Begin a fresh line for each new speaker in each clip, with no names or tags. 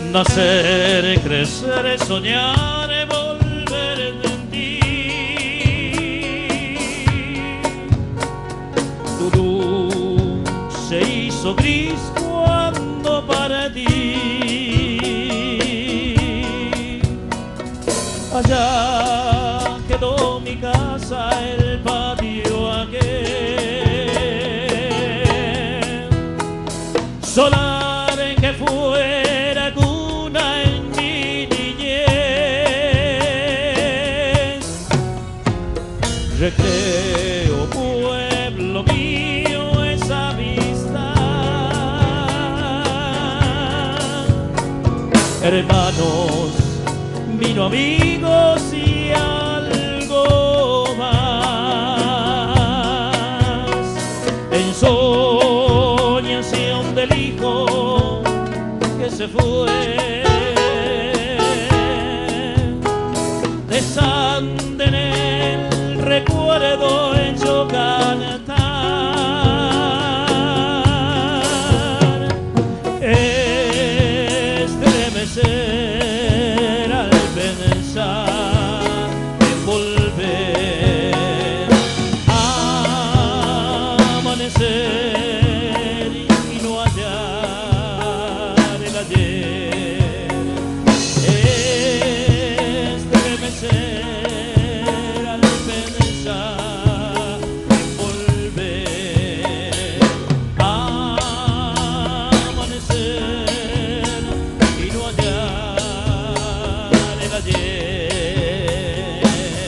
Nacer, crecer, soñar, volver en ti. Tu luz se hizo gris cuando partí. Allá quedó mi casa, el patio aquel, solar que fuera cuna en mi niñez. Recreo, pueblo mío, esa vista. Hermanos, vino amigos y algo más. Ensoñación del hijo que se fue, desande en el recuerdo hecho cantar. Estremecer al pensar en volver a amanecer y no hallar el ayer. Estremecer al pensar en volver a amanecer y no hallar el ayer.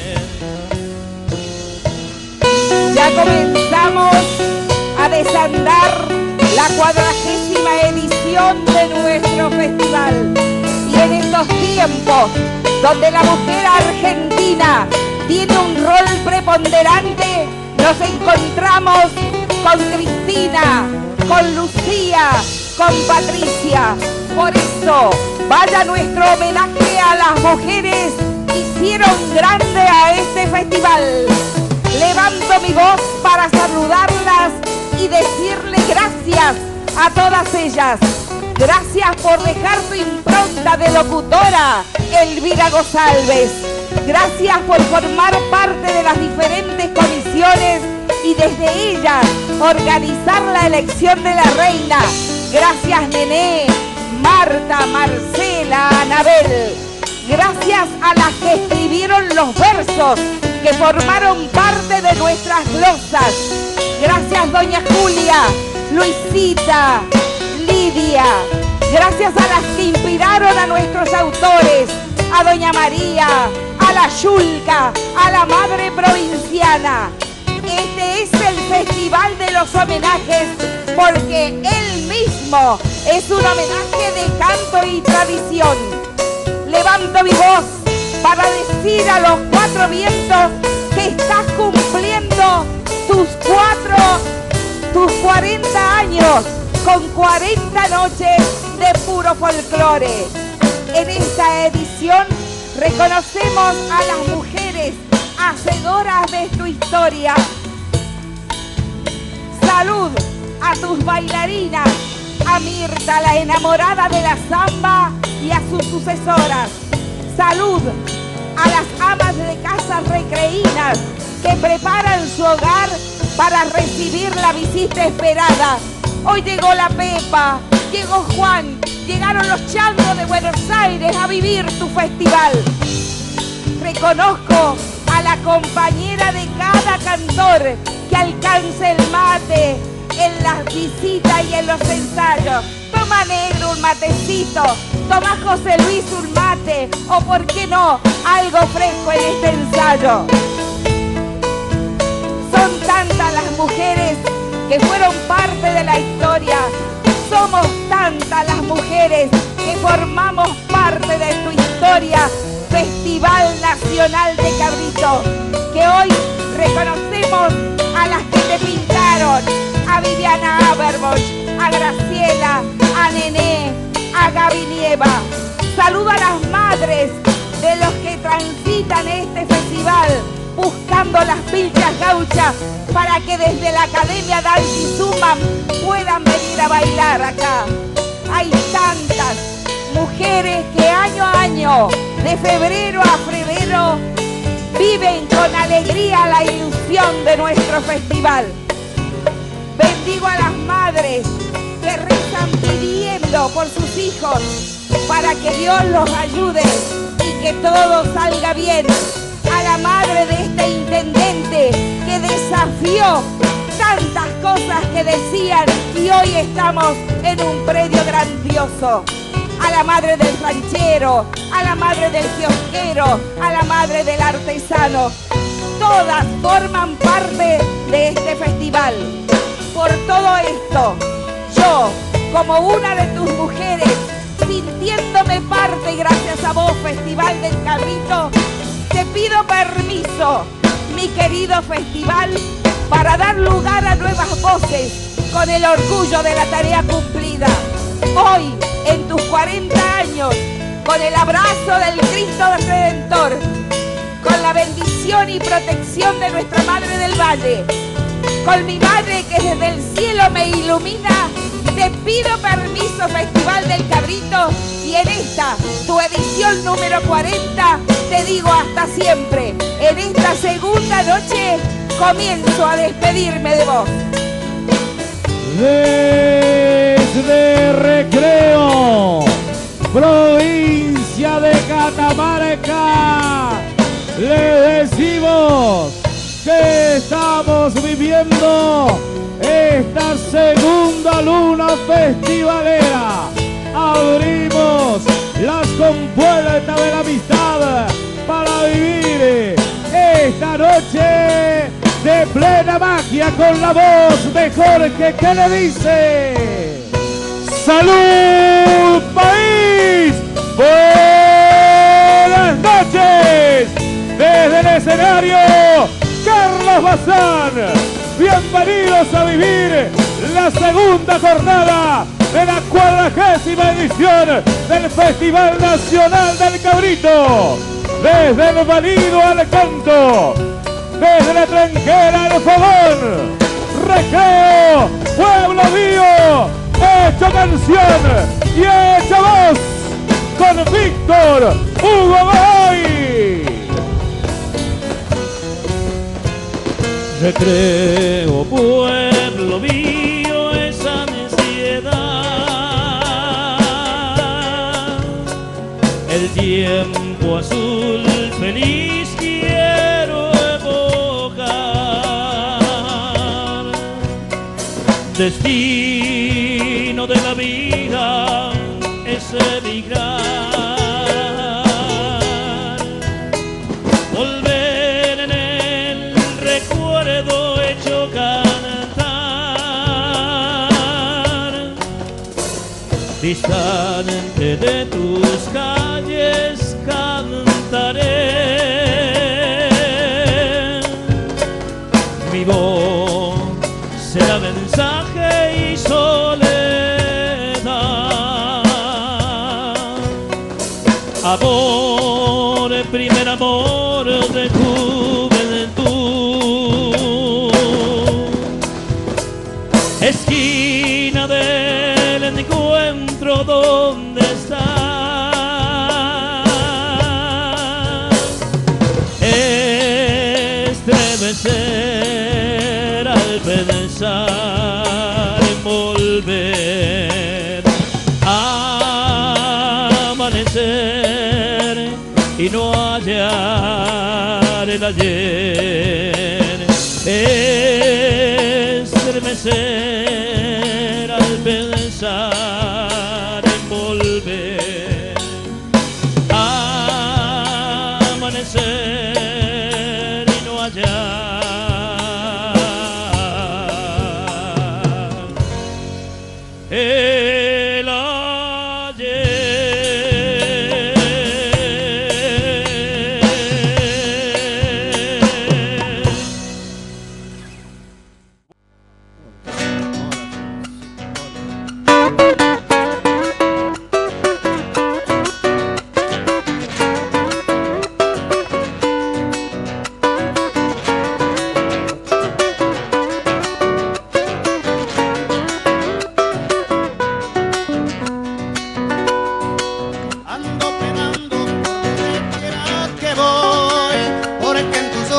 Ya comenzamos a desandar la 40ª edición de nuestro festival. Y en estos tiempos donde la mujer argentina tiene un rol preponderante, nos encontramos con Cristina, con Lucía, con Patricia. Por eso, vaya nuestro homenaje a las mujeres que hicieron grande a este festival. Levanto mi voz para saludarlas y decirle gracias a todas ellas. Gracias por dejar tu impronta de locutora, Elvira González. Gracias por formar parte de las diferentes comisiones y desde ellas organizar la elección de la reina. Gracias, Nené, Marta, Marcela, Anabel. Gracias a las que escribieron los versos que formaron parte de nuestras glosas. Gracias, doña Julia, Luisita, Lidia. Gracias a las que inspiraron a nuestros autores, a doña María, a la Yulca, a la madre provinciana. Este es el festival de los homenajes porque él mismo es un homenaje de canto y tradición. Levanto mi voz para decir a los 4 vientos que estás cumpliendo tus 40 años con 40 noches de puro folclore. En esta edición reconocemos a las mujeres hacedoras de tu historia. Salud a tus bailarinas, a Mirta, la enamorada de la samba, y a sus sucesoras. Salud a las amas de casa recreínas que preparan su hogar para recibir la visita esperada. Hoy llegó la Pepa, llegó Juan, llegaron los changos de Buenos Aires a vivir tu festival. Reconozco a la compañera de cada cantor que alcance el mate en las visitas y en los ensayos. Toma, negro, un matecito. Toma, José Luis, un mate. O por qué no, algo fresco en este ensayo. Son tantas las mujeres que fueron parte de la historia. Somos tantas las mujeres que formamos parte de tu historia. Festival Nacional de Cabrito, que hoy reconocemos a las que te pintaron, a Viviana Aberbosch, a Graciela, a Nené, a Gaby Nieva. Saludo a las madres de los que transitan este festival buscando las pilchas gauchas para que desde la Academia Danza y Zumba puedan venir a bailar acá. Hay tantas mujeres que año a año, de febrero a febrero, viven con alegría la ilusión de nuestro festival. Bendigo a las madres que rezan pidiendo por sus hijos para que Dios los ayude y que todo salga bien. A la madre de este intendente que desafió tantas cosas que decían y hoy estamos en un predio grandioso. A la madre del ranchero, a la madre del kiosquero, a la madre del artesano. Todas forman parte de este festival. Por todo esto, yo, como una de tus mujeres, sintiéndome parte gracias a vos, Festival del Cabrito, te pido permiso, mi querido festival, para dar lugar a nuevas voces con el orgullo de la tarea cumplida. Hoy, en tus 40 años, con el abrazo del Cristo Redentor, con la bendición y protección de nuestra Madre del Valle, con mi madre que desde el cielo me ilumina, te pido permiso, Festival del Cabrito, y en esta, tu edición número 40, te digo hasta siempre. En esta segunda noche, comienzo a despedirme de vos.
Desde Recreo, provincia de Catamarca, le decimos que estamos viviendo esta segunda luna festivalera. Abrimos las compuertas de la amistad para vivir esta noche de plena magia con la voz de Jorge, que le dice: ¡Salud, país! ¡Buenas noches! Desde el escenario, Carlos Bazán. Bienvenidos a vivir la segunda jornada de la 40ª edición del Festival Nacional del Cabrito. Desde el balido al canto, desde la tranquera al fogón, Recreo, pueblo mío, hecho canción y hecho voz con Víctor Hugo Godoy.
Recreo, pueblo mío, esa ansiedad, el tiempo azul feliz quiero evocar, destino de la vida es emigrar, volver en el recuerdo hecho cantar, distante de tus calles cantaré, mi voz será mensaje y soledad, amor, primer amor de juventud, esquina del encuentro donde estás, estremecer al pensar en volver a amanecer y no hallar el ayer, estremecer al pensar en volver a amanecer y no hallar el ayer.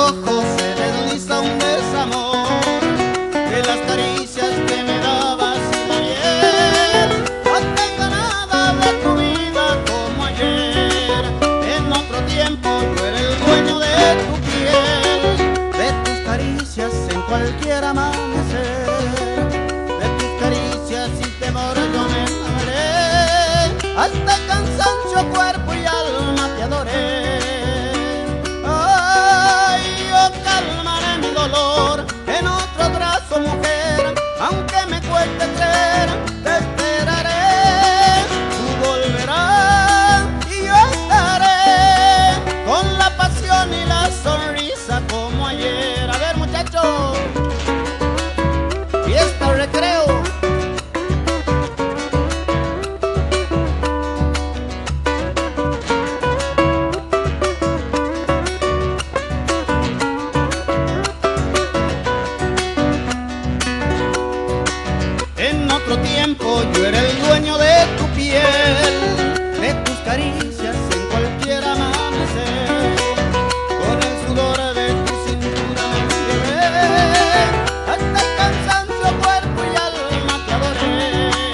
ojos se desliza un desamor de las caricias que me dabas sin ayer. No tengo nada de tu vida como ayer. En otro tiempo yo era el dueño de tu piel, de tus caricias en cualquier amanecer, de tus caricias sin temor yo me enamoré. Hasta el cansancio, cuerpo y alma te adoré. Ay, yo calmaré mi dolor en otro brazo, mujer, aunque me cueste creer, te esperaré. Tú volverás y yo estaré con la pasión y la sonrisa como ayer. A ver, muchachos, fiesta o recreo. En otro tiempo yo era el dueño de tu piel, de tus caricias en cualquier amanecer, con el sudor de tu cintura me llevé, hasta el cansancio, cuerpo y alma te adoré.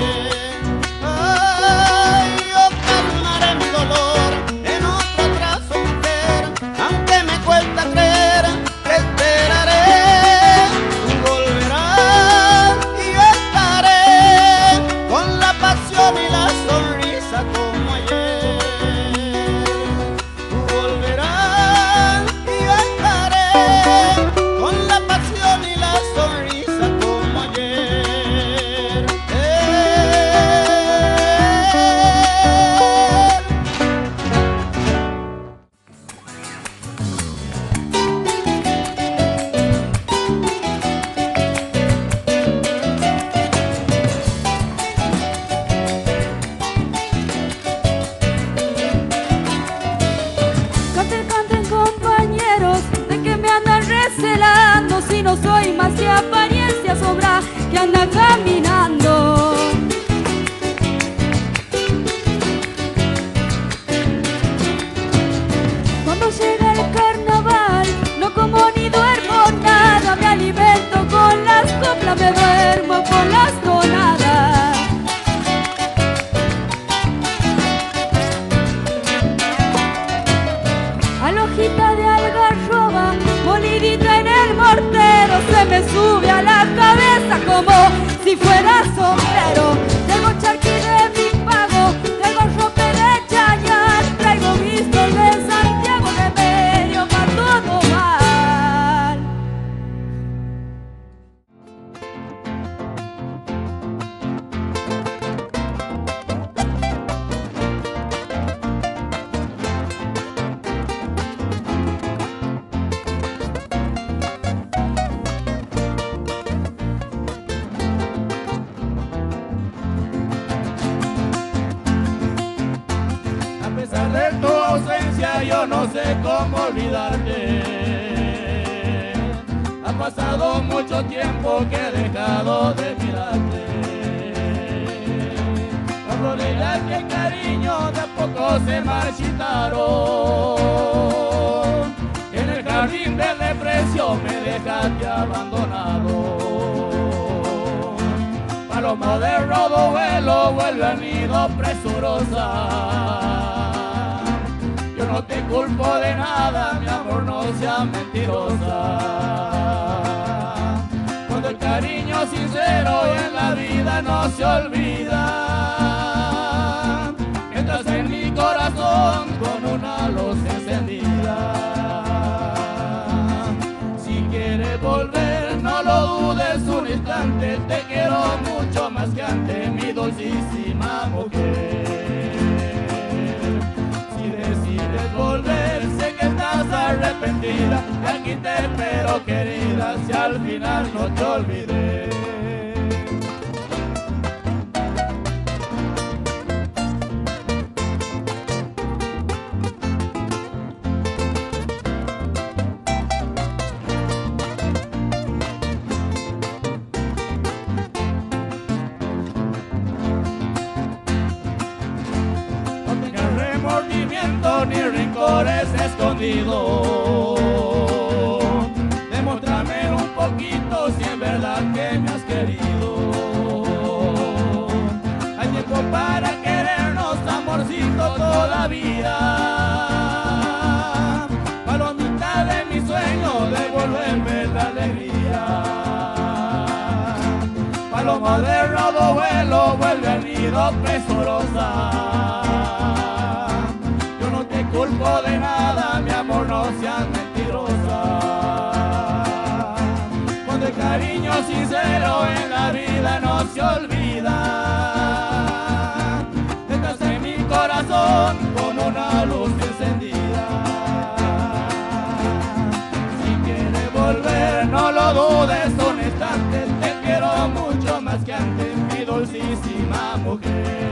Ay, yo calmaré mi dolor en otro abrazo, mujer, aunque me cuesta creer, te esperaré. Tú volverás y yo estaré con la pasión y la sonrisa como ayer. Tú volverás y yo estaré con la pasión y la sonrisa como ayer.
Canten, canten compañeros, de que me andan recelando, si no soy más que apariencia sobra que anda caminando. Cuando llega el carnaval, no como ni duermo nada, me alimento con las coplas, me duermo con las tonadas. A la hojita de algarroba, molidita en el mortero, se me sube a la cabeza como si fuera sombrero. Tengo charqui de mi pago, tengo rope de Chayanne, traigo vistos de Santiago, remedio para todo mal.
A pesar de tu ausencia yo no sé cómo olvidarte. Ha pasado mucho tiempo que he dejado de mirarte. Las flores y el cariño de a poco se marchitaron. En el jardín del desprecio me dejaste abandonado. Paloma de rodo vuelo, vuelve al nido presurosa. Yo no te culpo de nada, mi amor, no sea mentirosa. Cuando el cariño sincero en la vida no se olvida, entras en mi corazón con una luz encendida. Si quieres volver, no lo dudes un instante, te quiero mucho más que antes, mi dulcísima mujer. Si decides volver, sé que estás arrepentida, y aquí te espero, querida, si al final no te olvidé. ni rencores escondidos. alma de rodo vuelo vuelve al nido presurosa. Yo no te culpo de nada, mi amor, no seas mentirosa. Cuando el cariño sincero en la vida no se olvida, estás en mi corazón con una luz encendida. Si quieres volver, no lo dudes un instante, te quiero mucho más que antes, mi dulcísima mujer.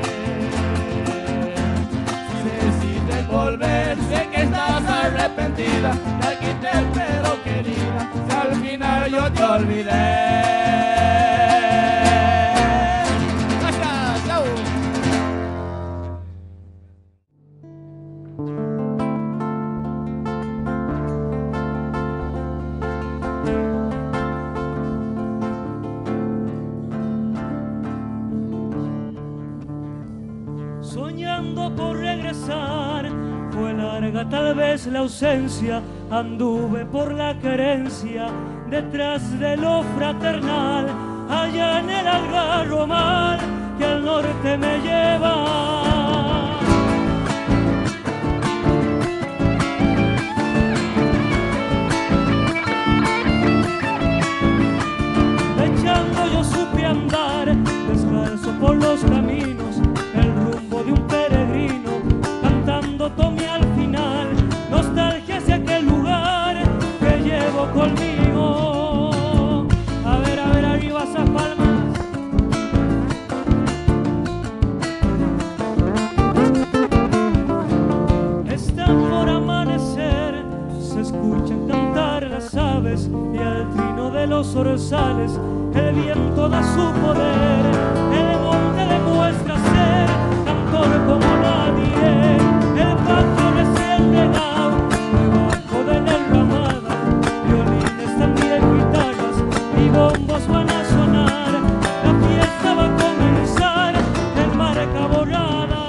Si decides volver, sé que estás arrepentida, te quité el pelo, querida, si al final yo te olvidé.
Soñando por regresar, fue larga tal vez la ausencia, anduve por la querencia, detrás de lo fraternal, allá en el Algarromal, que al norte me lleva. Echando yo supe andar, descalzo por los caminos, el rumbo de un peregrino, cantando tomé al final, nostalgia hacia aquel lugar que llevo conmigo. A ver, arriba esas palmas. Están por amanecer, se escuchan cantar las aves y al trino de los orzales el viento da su poder, el monte demuestra ser cantor como nadie, el patio recién regado, debajo de la enramada, violines también guitarras y bombos van a sonar, la fiesta va a comenzar en marca borrada.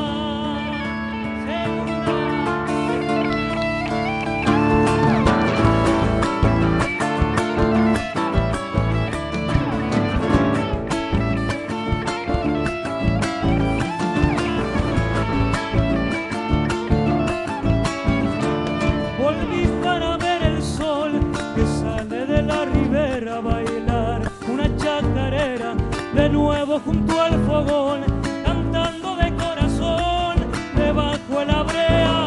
Volví para ver el sol que sale de la ribera, bailar una chacarera de nuevo junto al fogón, cantando de corazón debajo de la brea.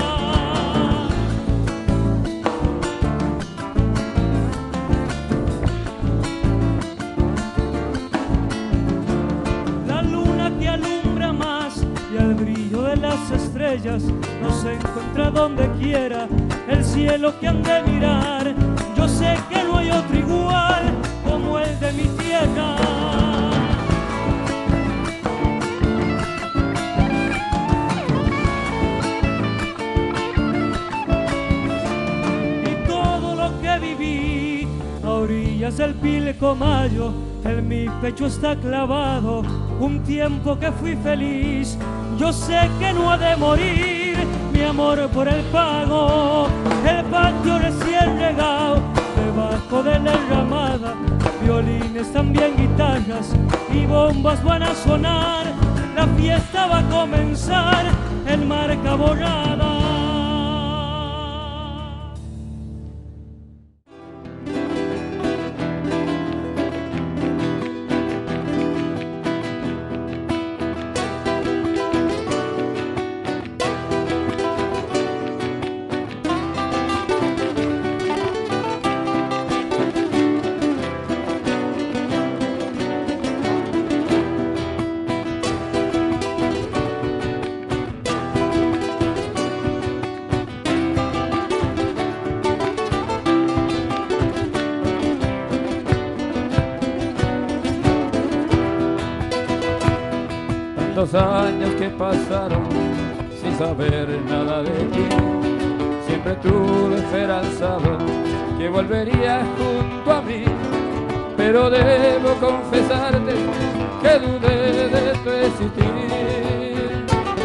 La luna que alumbra más y al brillo de las estrellas nos encuentra donde quiera, el cielo que han de mirar, yo sé que no hay otro igual como el de mi tierra. Y todo lo que viví a orillas del Pilcomayo, en mi pecho está clavado un tiempo que fui feliz, yo sé que no ha de morir mi amor por el pago, el patio recién regado, debajo de la enramada, violines también guitarras y bombas van a sonar, la fiesta va a comenzar en marca borrada.
Tantos años que pasaron sin saber nada de ti, siempre tuve esperanzado que volverías junto a mí, pero debo confesarte que dudé de tu existir.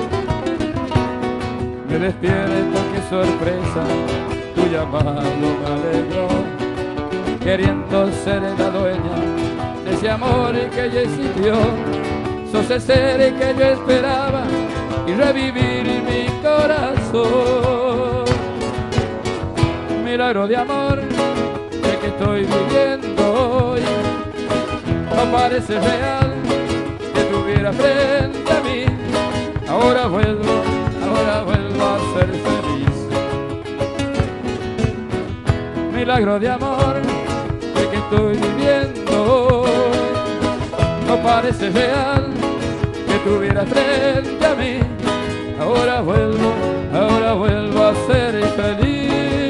Me despierto, qué sorpresa, tu llamado me alegró, queriendo ser la dueña de ese amor que ya existió. Sos el ser que yo esperaba y revivir mi corazón. Milagro de amor, el que estoy viviendo hoy. No parece real que estuviera frente a mí. Ahora vuelvo a ser feliz. Milagro de amor, el que estoy viviendo hoy. No parece real que estuviera frente a mí. Ahora vuelvo a ser feliz.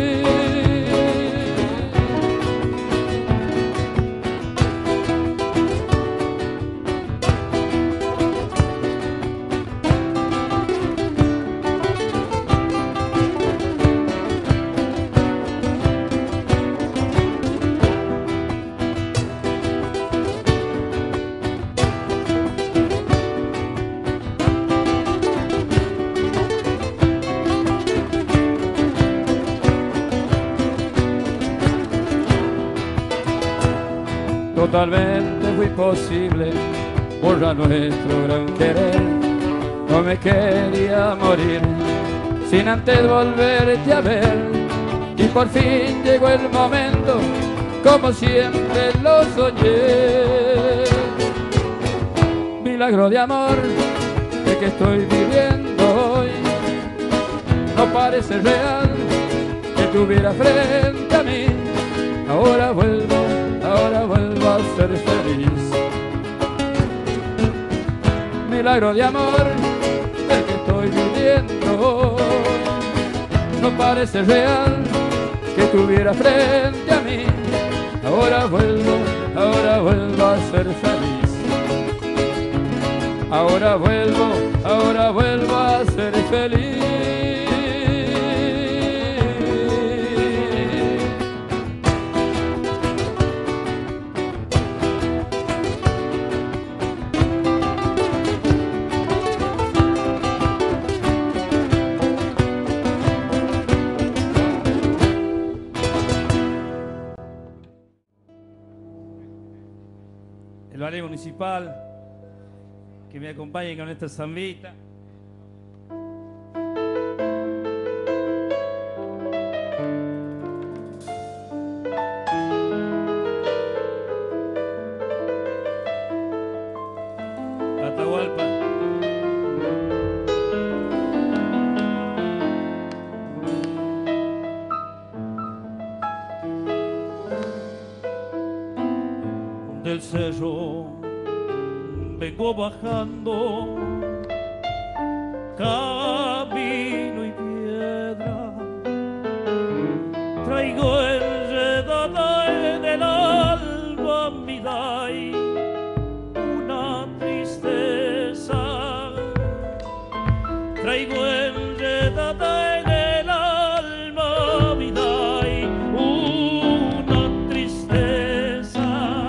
Totalmente fue imposible borrar nuestro gran querer. No me quería morir sin antes volverte a ver. Y por fin llegó el momento, como siempre lo soñé. Milagro de amor, el que estoy viviendo hoy. No parece real que estuviera frente a mí. Ahora vuelvo a ser feliz. Milagro de amor, el que estoy viviendo hoy. No parece real que estuviera frente a mí. Ahora vuelvo a ser feliz. Ahora vuelvo a ser feliz.
El ballet municipal que me acompañe con esta zambita. Atahualpa. Del cerro vengo bajando, camino y piedra, traigo enredada en el alma mi day una tristeza, traigo enredada en el alma mi day una tristeza.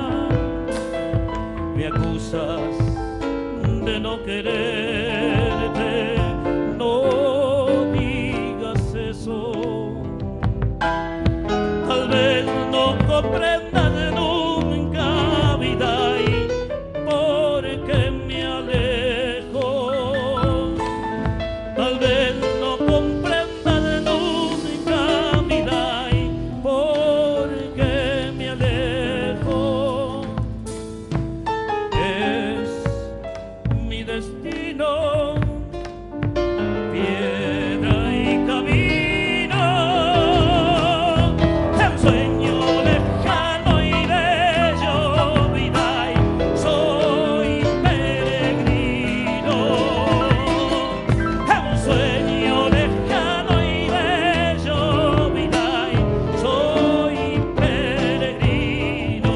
Me acusas de no quererte, no digas eso. Tal vez no comprendas nunca vida y porque me alejo. Tal vez no comprendas nunca vida y porque me alejo. Destino, piedra y camino, un sueño lejano y bello, vida y soy peregrino. Un sueño lejano y bello, vida y soy peregrino.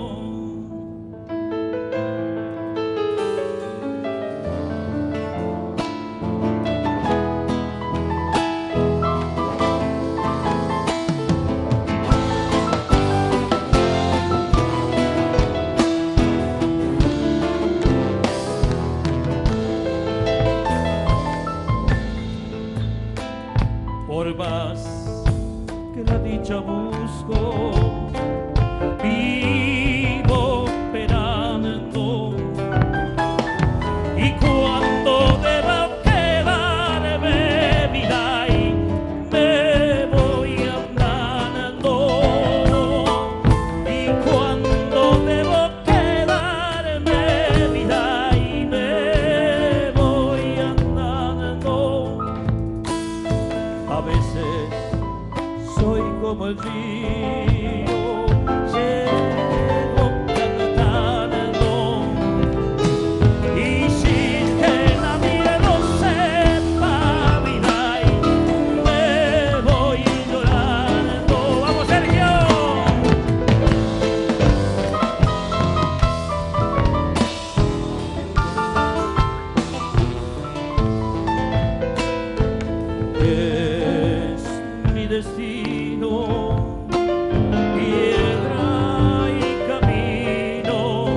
Por más que la dicha busco, vivo esperando.
como el río, llego cantando y sin que nadie lo sepa, mira, me voy llorando. ¡Vamos, Sergio! Es mi destino, piedra y camino,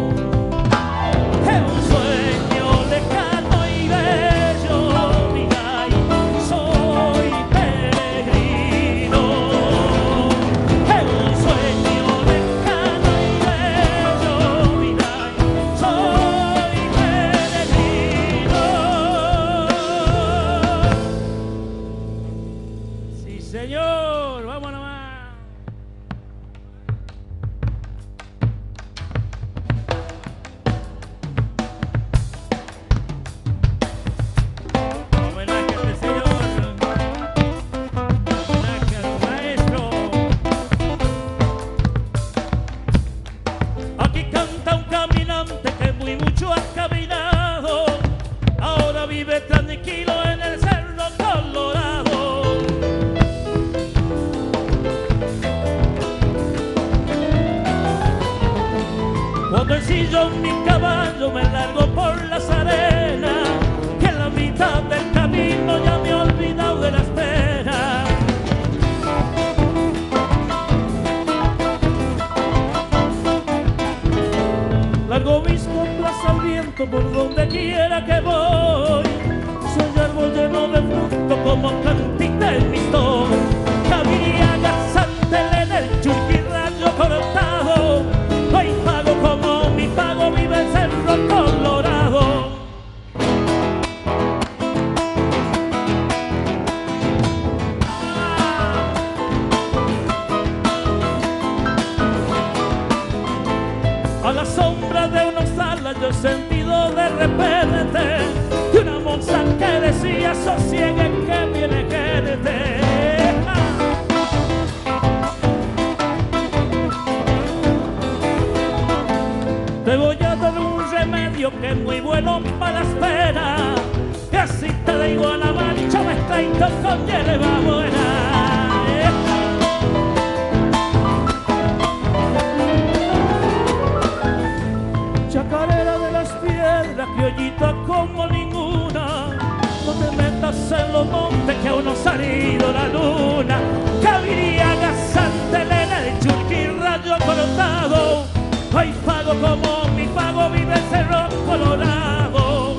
es un sueño lejano y bello, mira, soy peregrino, es un sueño lejano y bello, mira, soy peregrino. Sí, señor, vamos nomás. Homenaje a este señor, homenaje al maestro. Aquí canta un caminante que muy mucho ha caminado, ahora vive tranquilo en el Cerro Colorado. Cuando ensillo mi caballo me largo por las arenas, que en la mitad del camino ya me he olvidado de las penas. Largo mis coplas al viento por donde quiera que voy, soy árbol lleno de fruto como cantita en mis tonos. Caviria, Santa el churquirrayo cortado, hoy pago como mi pago vive el Cerro Colorado. A la sombra de unos alas yo he sentido de repente de una moza que decía sosiegue que viene gente. Te voy a dar un remedio que es muy bueno para las penas, y así te digo a la mancha mezcladito con hierba buena. Chacarera de las piedras, criollita como ninguna, no te metas en los montes que aún no ha salido la luna. Caviria, Santa Elena, el churquirrayo cortado, hoy pago como mi pago vive el Cerro Colorado.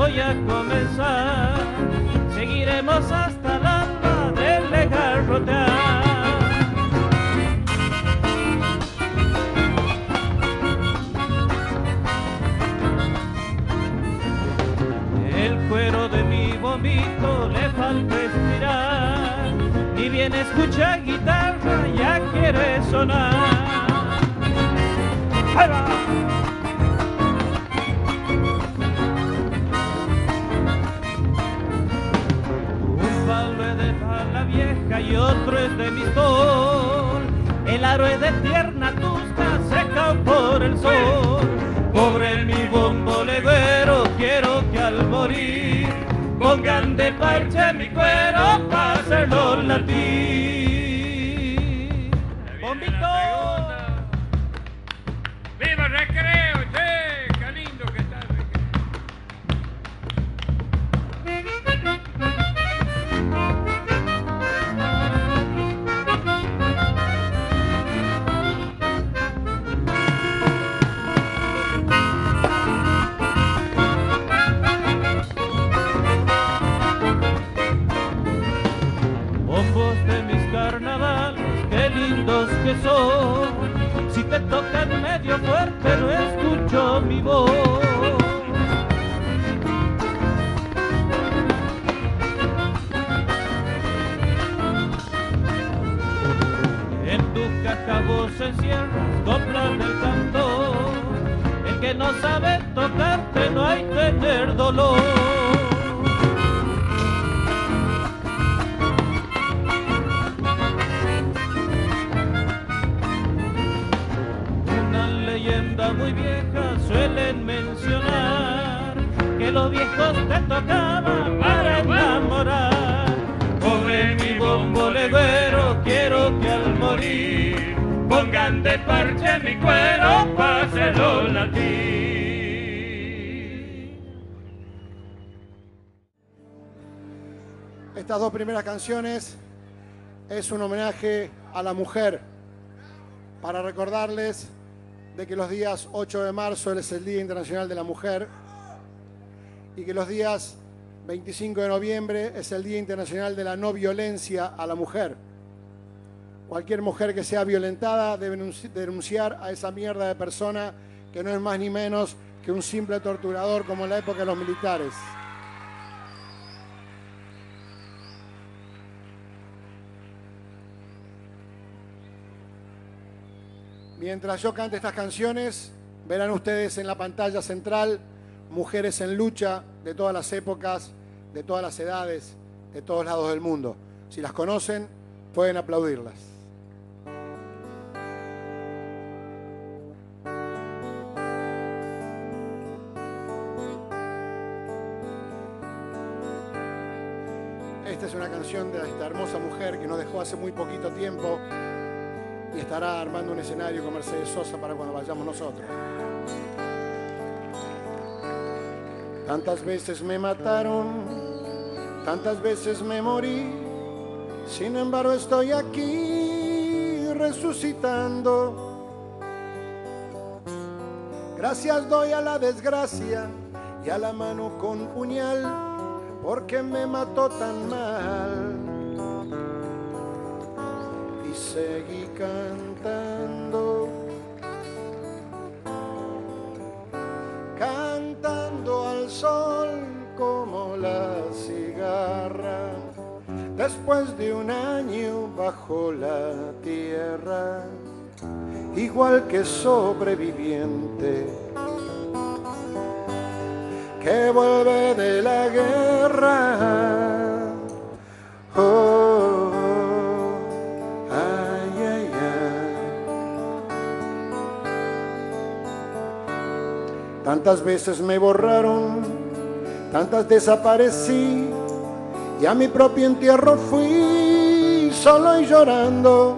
voy a comenzar. Seguiremos hasta el alba de garrotear. El cuero de mi vómito le falta estirar, ni bien escucha guitarra ya quiere sonar. ¡Ahí va! Un palo es de pala vieja y otro es de mistol, el aro es de tierna tusca seca por el sol. Pobre mi bombo legüero, quiero que al morir pongan de parche mi cuero para hacerlo latir. ¡Bombito!
¡Viva el recreo! ¡Che! ¡Qué lindo que está el recreo!
Bombos de mis carnavales, qué lindos que son. Si te tocan medio fuerte no escucho mi voz. En tu caja vos encierras coplas del cantor. El que no sabe tocarte no hay tener dolor. Muy vieja suelen mencionar que los viejos te tocaban para enamorar. Pobre mi bombo legüero, quiero que al morir pongan de parche mi cuero para hacerlo latir.
Estas dos primeras canciones es un homenaje a la mujer, para recordarles de que los días 8 de marzo es el Día Internacional de la Mujer y que los días 25 de noviembre es el Día Internacional de la No Violencia a la Mujer. Cualquier mujer que sea violentada debe denunciar a esa mierda de persona que no es más ni menos que un simple torturador como en la época de los militares. Mientras yo cante estas canciones, verán ustedes en la pantalla central mujeres en lucha de todas las épocas, de todas las edades, de todos lados del mundo. Si las conocen, pueden aplaudirlas. Esta es una canción de esta hermosa mujer que nos dejó hace muy poquito tiempo y estará armando un escenario con Mercedes Sosa para cuando vayamos nosotros. Tantas veces me mataron, tantas veces me morí, sin embargo estoy aquí resucitando. Gracias doy a la desgracia y a la mano con puñal, porque me mató tan mal. Y seguí cantando, cantando al sol como la cigarra, después de un año bajo la tierra, igual que sobreviviente que vuelve de la guerra. Oh, ay, ay, ay. Tantas veces me borraron, tantas desaparecí, y a mi propio entierro fui solo y llorando.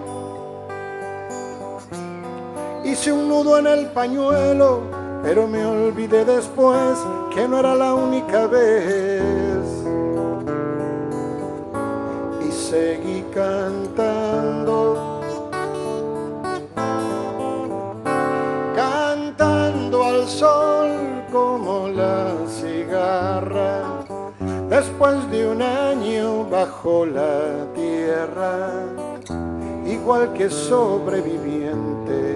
Hice un nudo en el pañuelo, pero me olvidé después que no era la única vez. Y seguí cantando, cantando al sol como la cigarra, Después de un año bajo la tierra, igual que sobreviviente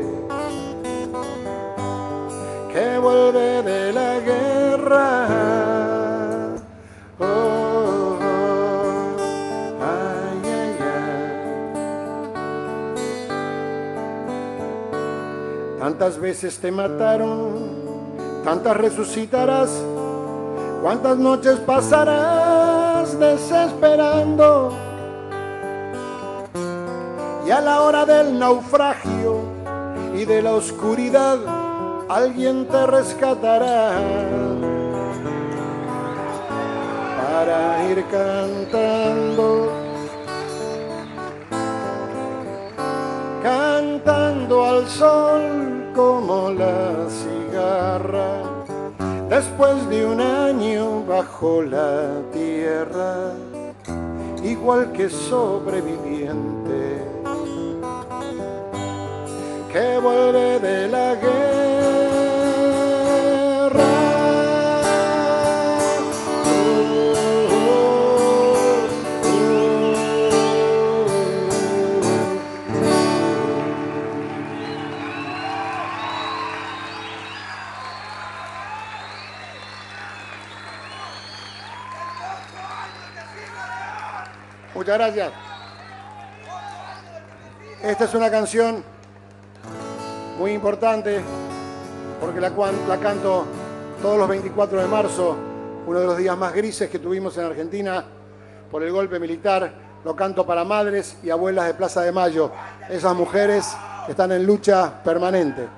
que vuelve de la guerra. Oh, oh, ay, ay, ay. Tantas veces te mataron, tantas resucitarás. ¿Cuántas noches pasarás desesperando? Y a la hora del naufragio y de la oscuridad, alguien te rescatará para ir cantando, cantando al sol como la cigarra. Después de un año bajo la tierra, igual que sobreviviente que vuelve de la guerra. Muchas gracias. Esta es una canción muy importante porque la canto todos los 24 de marzo, uno de los días más grises que tuvimos en Argentina por el golpe militar. Lo canto para madres y abuelas de Plaza de Mayo, esas mujeres que están en lucha permanente.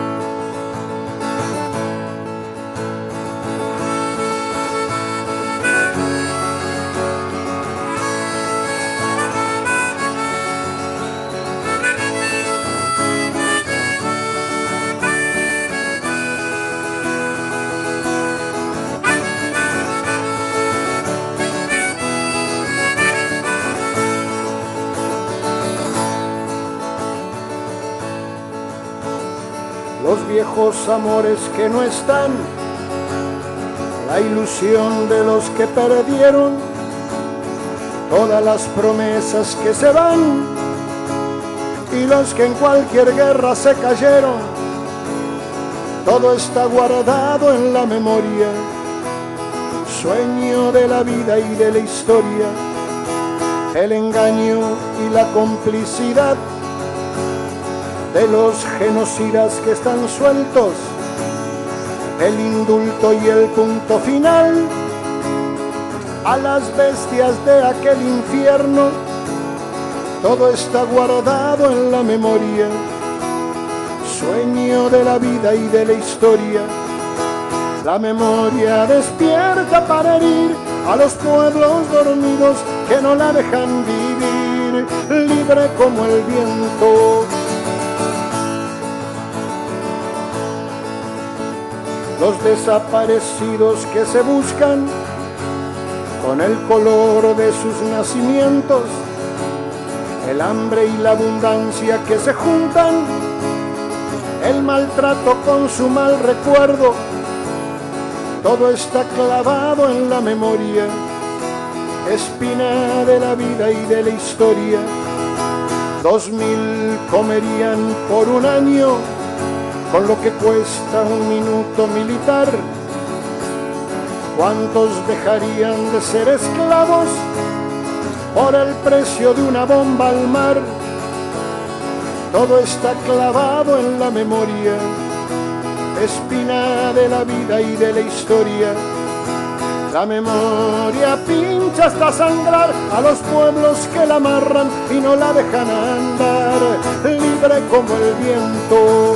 Los viejos amores que no están, la ilusión de los que perdieron, todas las promesas que se van y los que en cualquier guerra se cayeron. Todo está guardado en la memoria, sueño de la vida y de la historia, el engaño y la complicidad de los genocidas que están sueltos, el indulto y el punto final a las bestias de aquel infierno. Todo está guardado en la memoria, sueño de la vida y de la historia. La memoria despierta para herir a los pueblos dormidos que no la dejan vivir, libre como el viento. Los desaparecidos que se buscan con el color de sus nacimientos, el hambre y la abundancia que se juntan, el maltrato con su mal recuerdo, todo está clavado en la memoria, espina de la vida y de la historia. 2000 comerían por un año con lo que cuesta un minuto militar. ¿Cuántos dejarían de ser esclavos por el precio de una bomba al mar? Todo está clavado en la memoria, espina de la vida y de la historia. La memoria pincha hasta sangrar a los pueblos que la amarran y no la dejan andar, libre como el viento.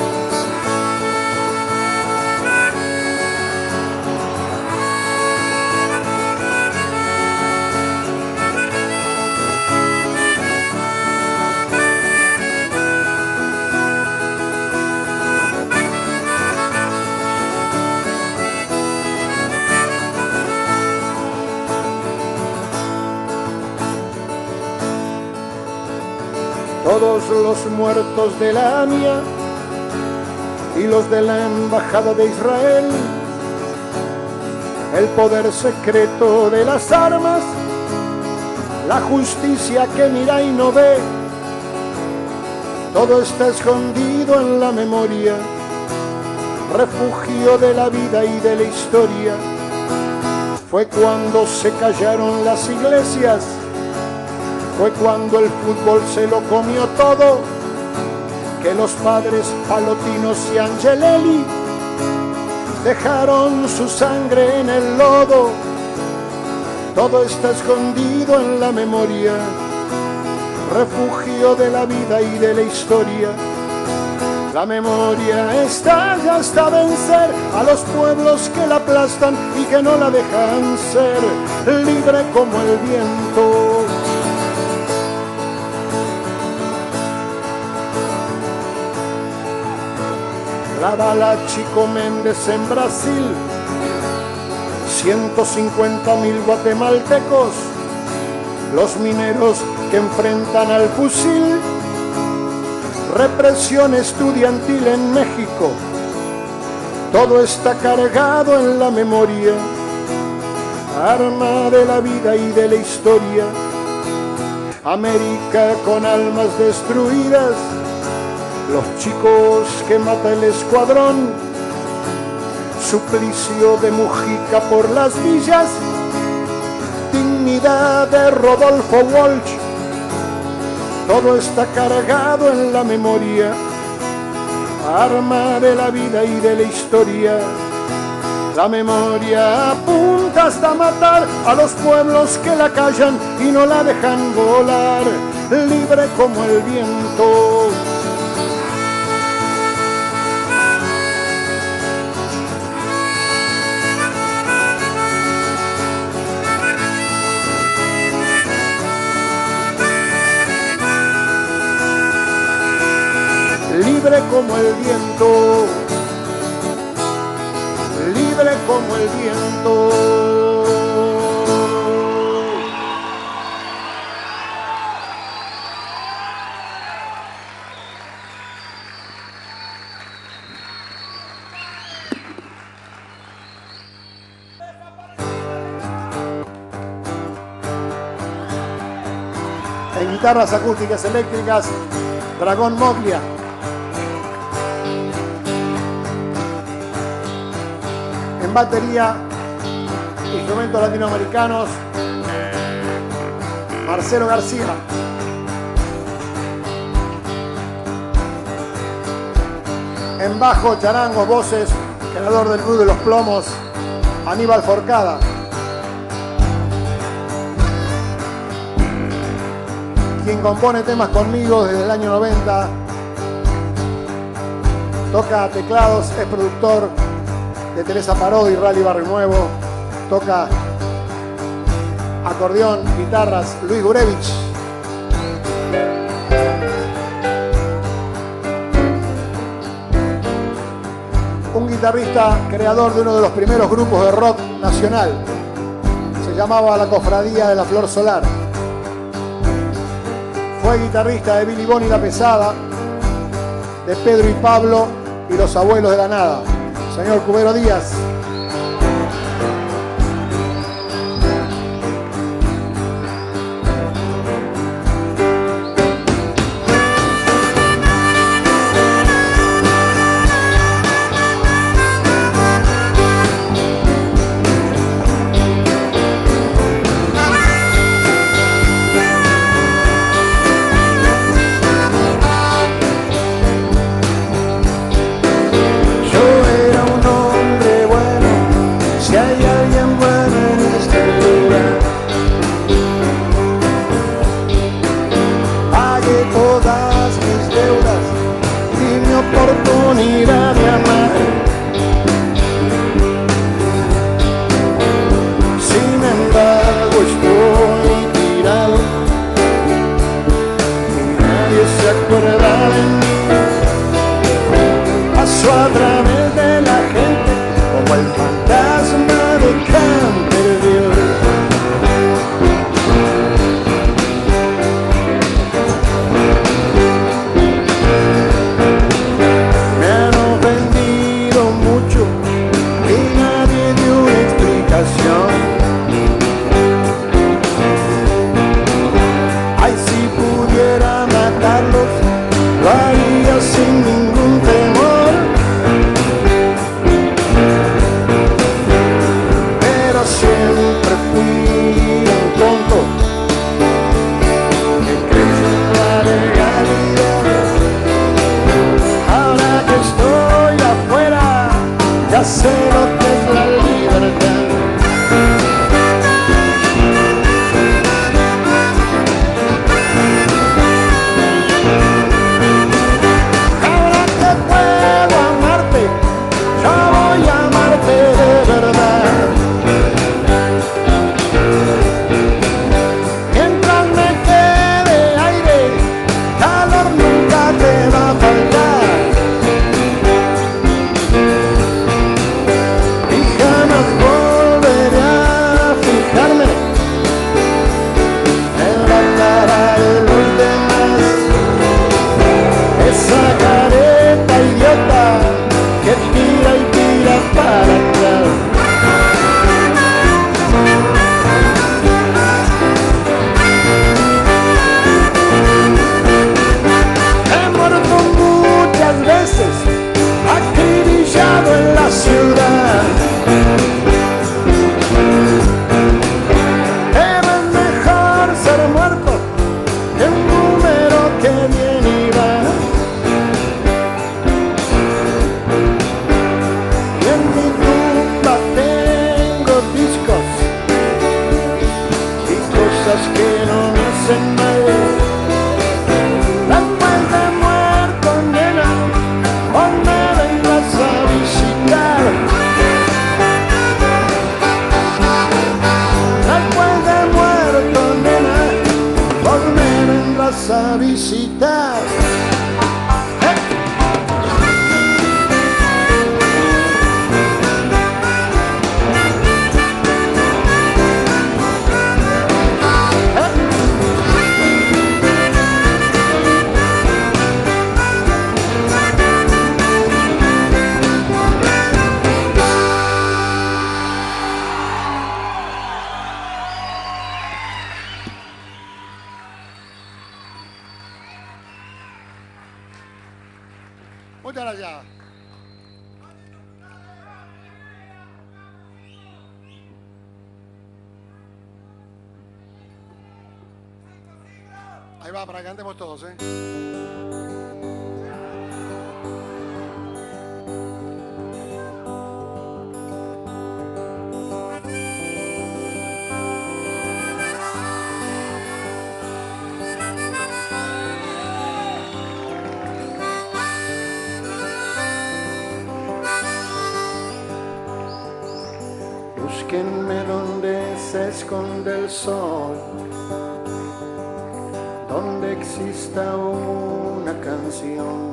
Todos los muertos de la AMIA y los de la Embajada de Israel, el poder secreto de las armas, la justicia que mira y no ve, todo está escondido en la memoria, refugio de la vida y de la historia. Fue cuando se callaron las iglesias, fue cuando el fútbol se lo comió todo, que los padres Palotinos y Angelelli dejaron su sangre en el lodo. Todo está escondido en la memoria, refugio de la vida y de la historia. La memoria estalla hasta vencer a los pueblos que la aplastan y que no la dejan ser libre como el viento. La bala Chico Méndez en Brasil, 150.000 guatemaltecos, los mineros que enfrentan al fusil, represión estudiantil en México, todo está cargado en la memoria, arma de la vida y de la historia. América con almas destruidas, los chicos que mata el escuadrón, suplicio de Mujica por las villas, dignidad de Rodolfo Walsh, todo está cargado en la memoria, arma de la vida y de la historia. La memoria apunta hasta matar a los pueblos que la callan y no la dejan volar, libre como el viento. Libre como el viento, libre como el viento. En guitarras acústicas eléctricas, Dragón Moglia. En batería, instrumentos latinoamericanos, Marcelo García. En bajo, charango, voces, creador del Blues de los Plomos, Aníbal Forcada. Quien compone temas conmigo desde el año 90, toca teclados, es productor de Teresa Parodi, Rally Barrio Nuevo, toca acordeón, guitarras, Luis Gurevich. Un guitarrista creador de uno de los primeros grupos de rock nacional, se llamaba La Cofradía de la Flor Solar. Fue guitarrista de Billy Boni y La Pesada, de Pedro y Pablo y Los Abuelos de la Nada. Señor Cubero Díaz. fui un tonto que creció en la legalidad. Ahora que estoy afuera, ya sé lo que es la libertad. Ahora que puedo amarte, yo voy a amarte de verdad. Mientras me quede aire, calor nunca te va a faltar. Y jamás volveré a fijarme en la cara de los demás. Esa careta idiota que tira y tira para atrás. He muerto muchas veces, acribillado en la ciudad. Pero es mejor ser muerto que un número que viene y va. Y en mi tumba tengo discos y cosas que no me hacen mal. Después de muerto, nena, vos me vendrás a visitar. Después de muerto, nena, vos me vendrás a visitar. Muchas gracias. Ahí va, para que cantemos todos, Búsquenme donde se esconde el sol, donde exista una canción.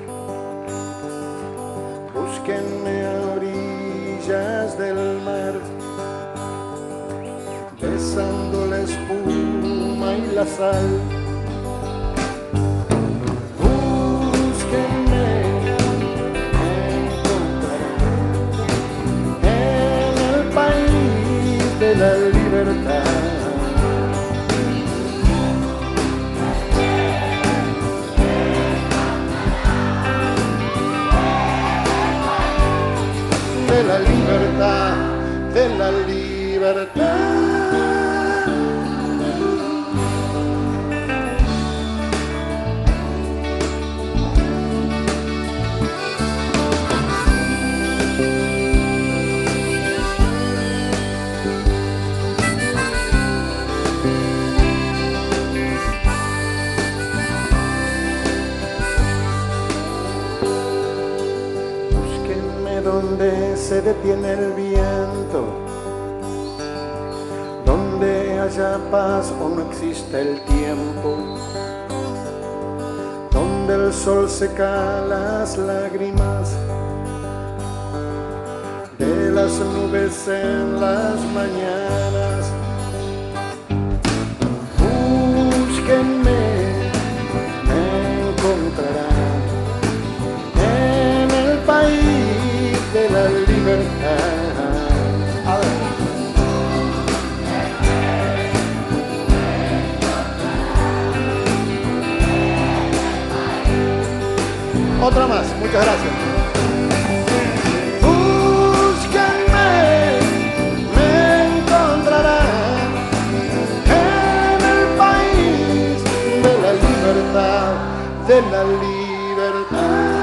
Búsquenme a orillas del mar, besando la espuma y la sal. Búsquenme, me encontrarán en el país de la libertad. De la libertad, de la libertad. Donde se detiene el viento, donde haya paz o no existe el tiempo, donde el sol seca las lágrimas de las nubes en las mañanas. Búsquenme, me encontrarán en el país de la libertad. A ver. Otra más, muchas gracias. Búsquenme, me encontrarán de la libertad.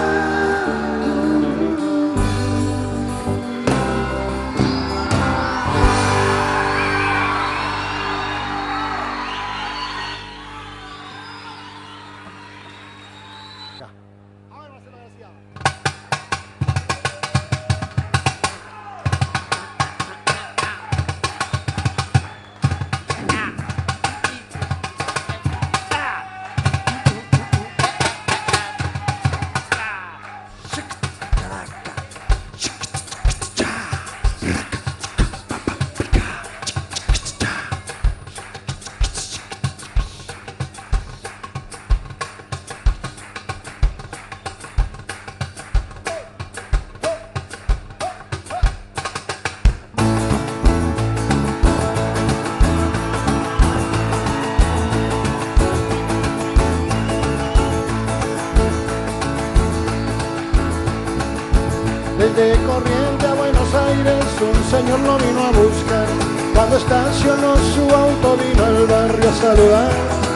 Desde Corrientes a Buenos Aires un señor lo vino a buscar. Cuando estacionó su auto vino al barrio a saludar.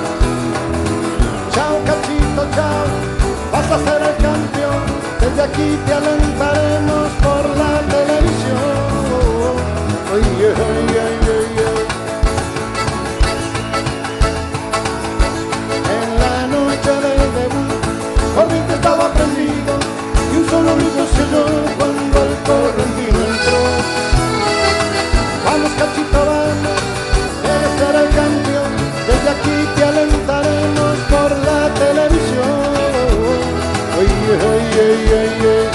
Chao cachito, chao, vas a ser el campeón. Desde aquí te alentaremos por la televisión. Ay, ay, ay, ay, ay. En la noche del debut, Corrientes estaba prendido y un solo grito se oyó cuando el correntino entró. Vamos cachito, vamos, debes ser el campeón. Desde aquí te alentaremos por la televisión. Ay, ay, ay, ay, ay.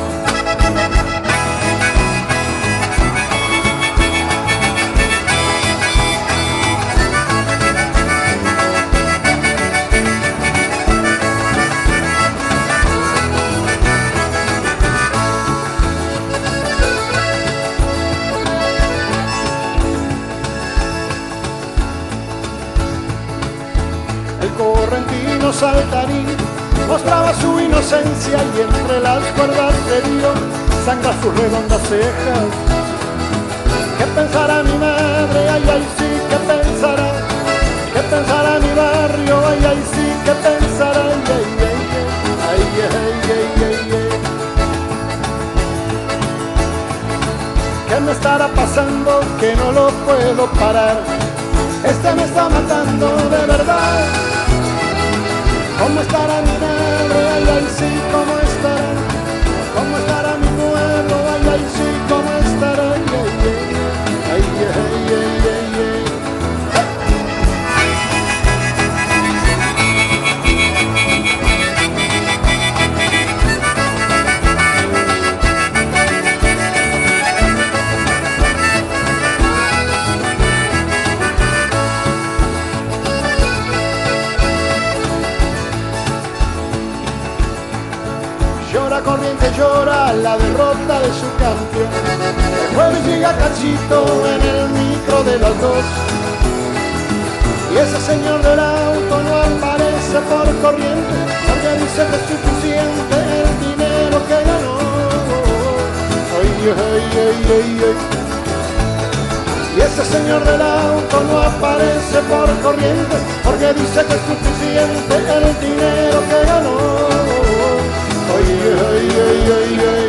Correntino saltarín mostraba su inocencia y entre las cuerdas de Dios sangra sus redondas cejas. ¿Qué pensará mi madre? Ay, ay, sí, ¿qué pensará? ¿Qué pensará mi barrio? Ay, ay, sí, ¿qué pensará? Ay, ay, ay, ay, ay, ay, ay, ay. ¿Qué me estará pasando que no lo puedo parar? Este me está matando de verdad. ¿Cómo estará mi madre? Ay, ay, sí, ¿cómo estará? ¿Cómo estará mi pueblo? Ay, ay, sí, ¿cómo estará? Ay, ay, ay, ay, ay, ay, ay. Corrientes llora la derrota de su campeón. El jueves llega Cachito en el micro de los dos. Y ese señor del auto no aparece por Corrientes, porque dice que es suficiente el dinero que ganó. Ay, ay, ay, ay, ay. Y ese señor del auto no aparece por Corrientes, porque dice que es suficiente el dinero que ganó. Ay, ay, ay, ay, ay.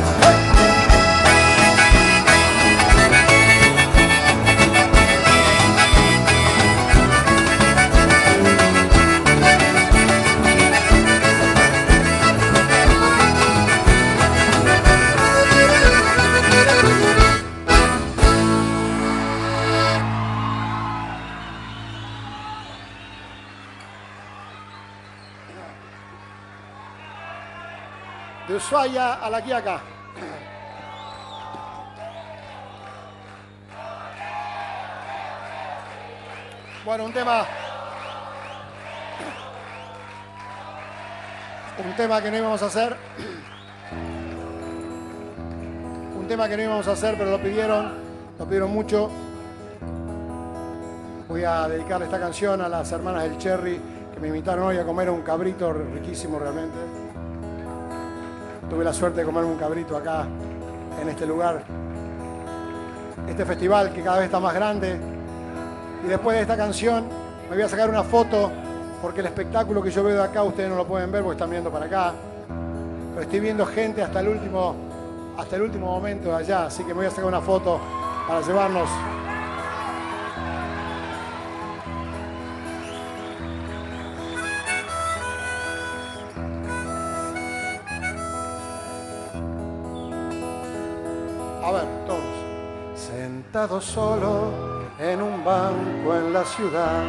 De Ushuaia a La Quiaca. Bueno, un tema que no íbamos a hacer. Un tema que no íbamos a hacer, pero lo pidieron mucho. Voy a dedicarle esta canción a las hermanas del Cherry que me invitaron hoy a comer un cabrito riquísimo realmente. Tuve la suerte de comerme un cabrito acá, en este lugar. Este festival que cada vez está más grande. Y después de esta canción me voy a sacar una foto porque el espectáculo que yo veo de acá ustedes no lo pueden ver porque están viendo para acá. Pero estoy viendo gente hasta el último momento de allá, así que me voy a sacar una foto para llevarnos. A ver, todos. Sentado solo en un banco en la ciudad,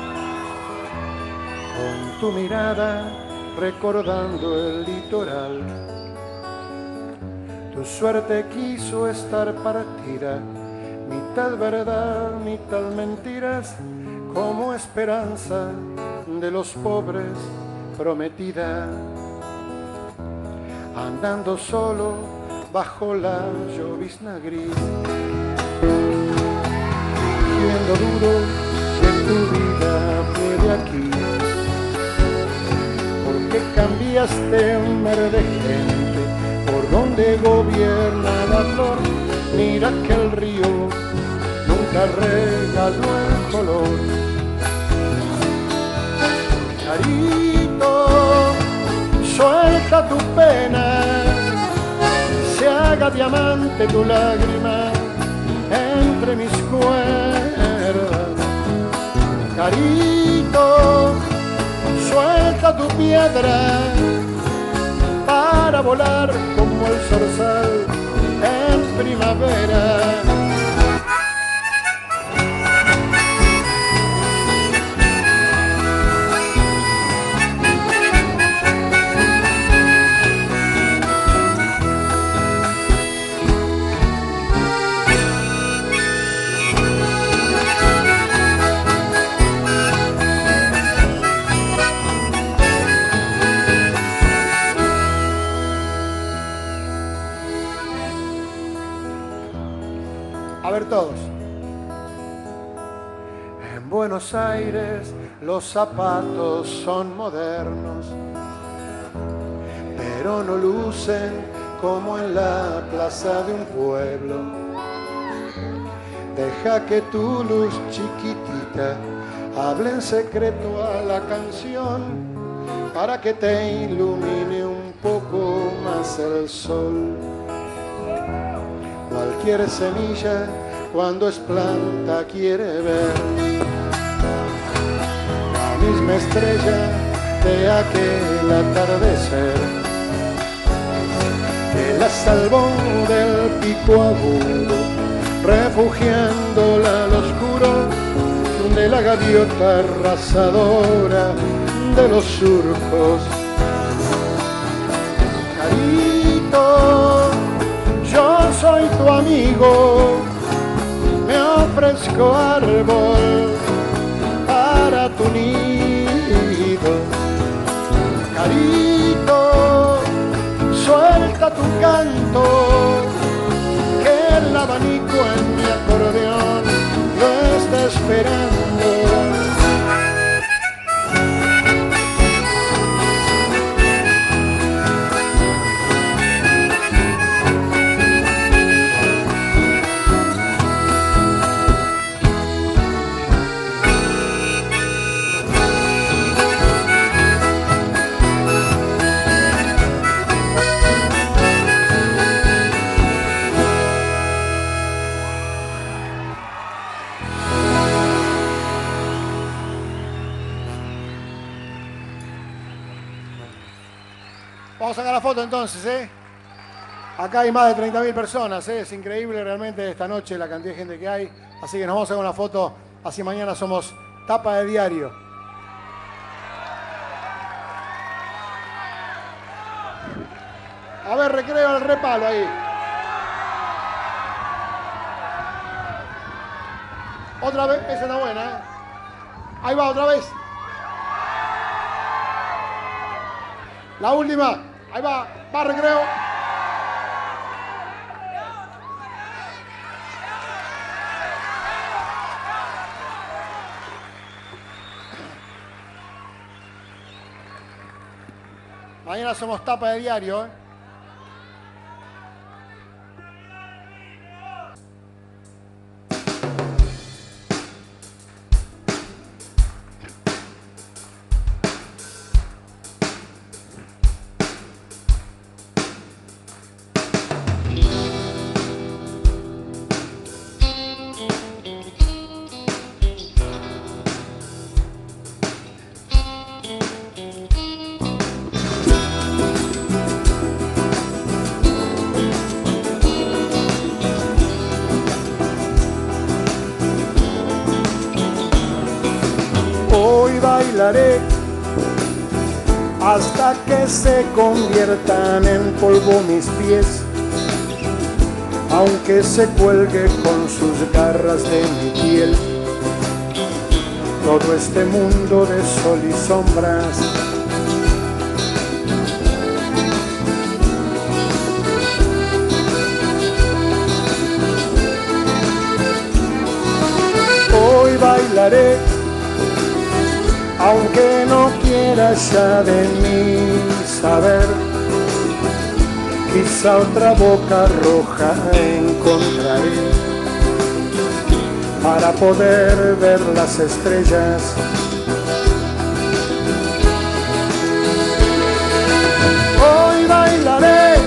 con tu mirada recordando el litoral. Tu suerte quiso estar partida, mitad verdad, mitad mentiras, como esperanza de los pobres prometida. Andando solo bajo la llovizna gris, viendo duro que tu vida fue de aquí. Porque cambiaste un mar de gente por donde gobierna la flor. Mira que el río nunca regaló el color. Carito, suelta tu pena, se haga diamante tu lágrima entre mis cuerdas. Carito, suelta tu piedra para volar como el zorzal en primavera. A ver todos. En Buenos Aires los zapatos son modernos, pero no lucen como en la plaza de un pueblo. Deja que tu luz chiquitita hable en secreto a la canción, para que te ilumine un poco más el sol. Cualquier semilla cuando es planta quiere ver la misma estrella de aquel atardecer, que la salvó del pico agudo, refugiándola al oscuro de la gaviota arrasadora de los surcos. Carito, yo soy tu amigo, me ofrezco árbol para tu nido. Carito, suelta tu canto, que el abanico en mi acordeón lo está esperando. Vamos a sacar la foto entonces, ¿eh? Acá hay más de 30.000 personas, ¿eh? Es increíble realmente esta noche la cantidad de gente que hay. Así que nos vamos a sacar una foto, así mañana somos tapa de diario. A ver, recreo el repalo ahí. Otra vez, esa está buena, ¿eh? Ahí va, otra vez. La última. Ahí va, recreo. Mañana somos tapa de diario, ¿eh? bailaré hasta que se conviertan en polvo mis pies, aunque se cuelgue con sus garras de mi piel todo este mundo de sol y sombras. Hoy bailaré, aunque no quiera ya de mí saber. Quizá otra boca roja encontraré para poder ver las estrellas. Hoy bailaré,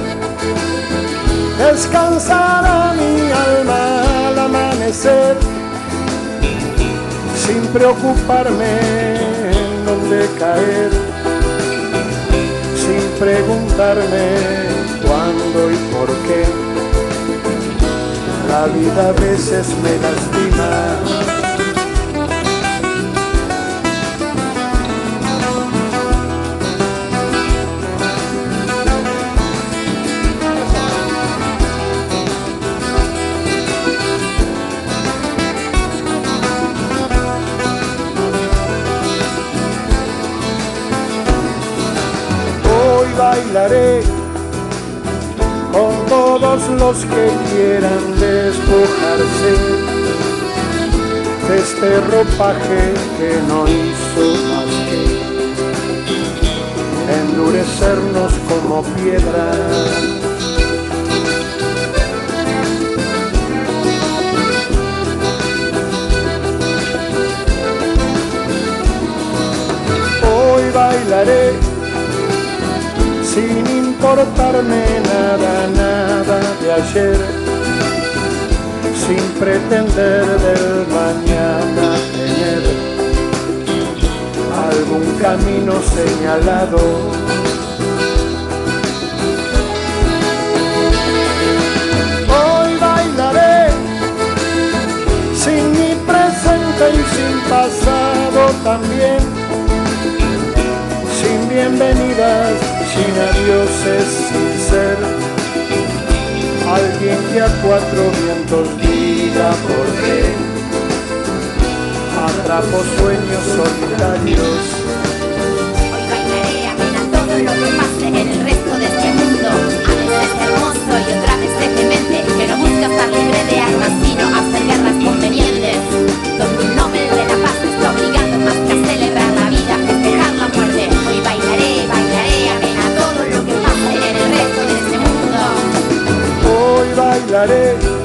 descansará mi alma al amanecer, sin preocuparme en dónde caer, sin preguntarme cuándo y por qué. La vida a veces me lastima. Hoy bailaré con todos los que quieran despojarse de este ropaje que no hizo más que endurecernos como piedra. Hoy bailaré sin importarme nada, nada de ayer, sin pretender del mañana tener algún camino señalado. Hoy bailaré sin mi presente y sin pasado también, sin bienvenidas, sin adioses, sin ser alguien que a cuatro vientos diga por qué. Atrapo sueños solitarios.
Hoy bailaré apenas todo lo que pase en el resto de este mundo. A veces hermoso y otra vez deprimente, que no busca estar libre de armas sino hacer guerras convenientes, donde un Nobel de la paz está obligado más que a celebrar la vida, festejar la muerte. Hoy bailaré, bailaré apenas todo lo que pase en el resto de este mundo.
Hoy bailaré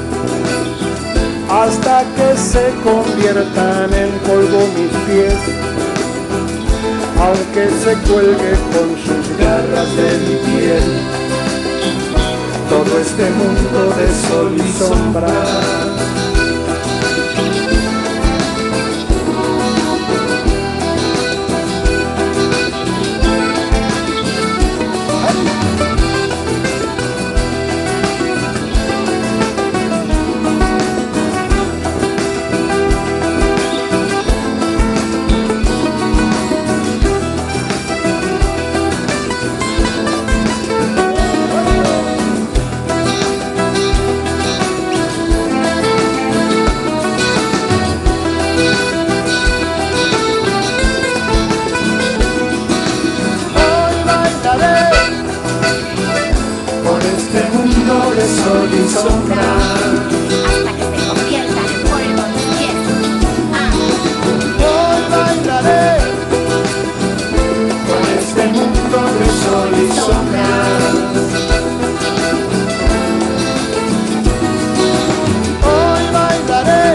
hasta que se conviertan en polvo mis pies, aunque se cuelgue con sus garras de mi piel todo este mundo de sol y sombra. Sol y sombra,
hasta que se conviertan en polvo mis pies.
Hoy bailaré con este mundo de sol y sombra. Hoy bailaré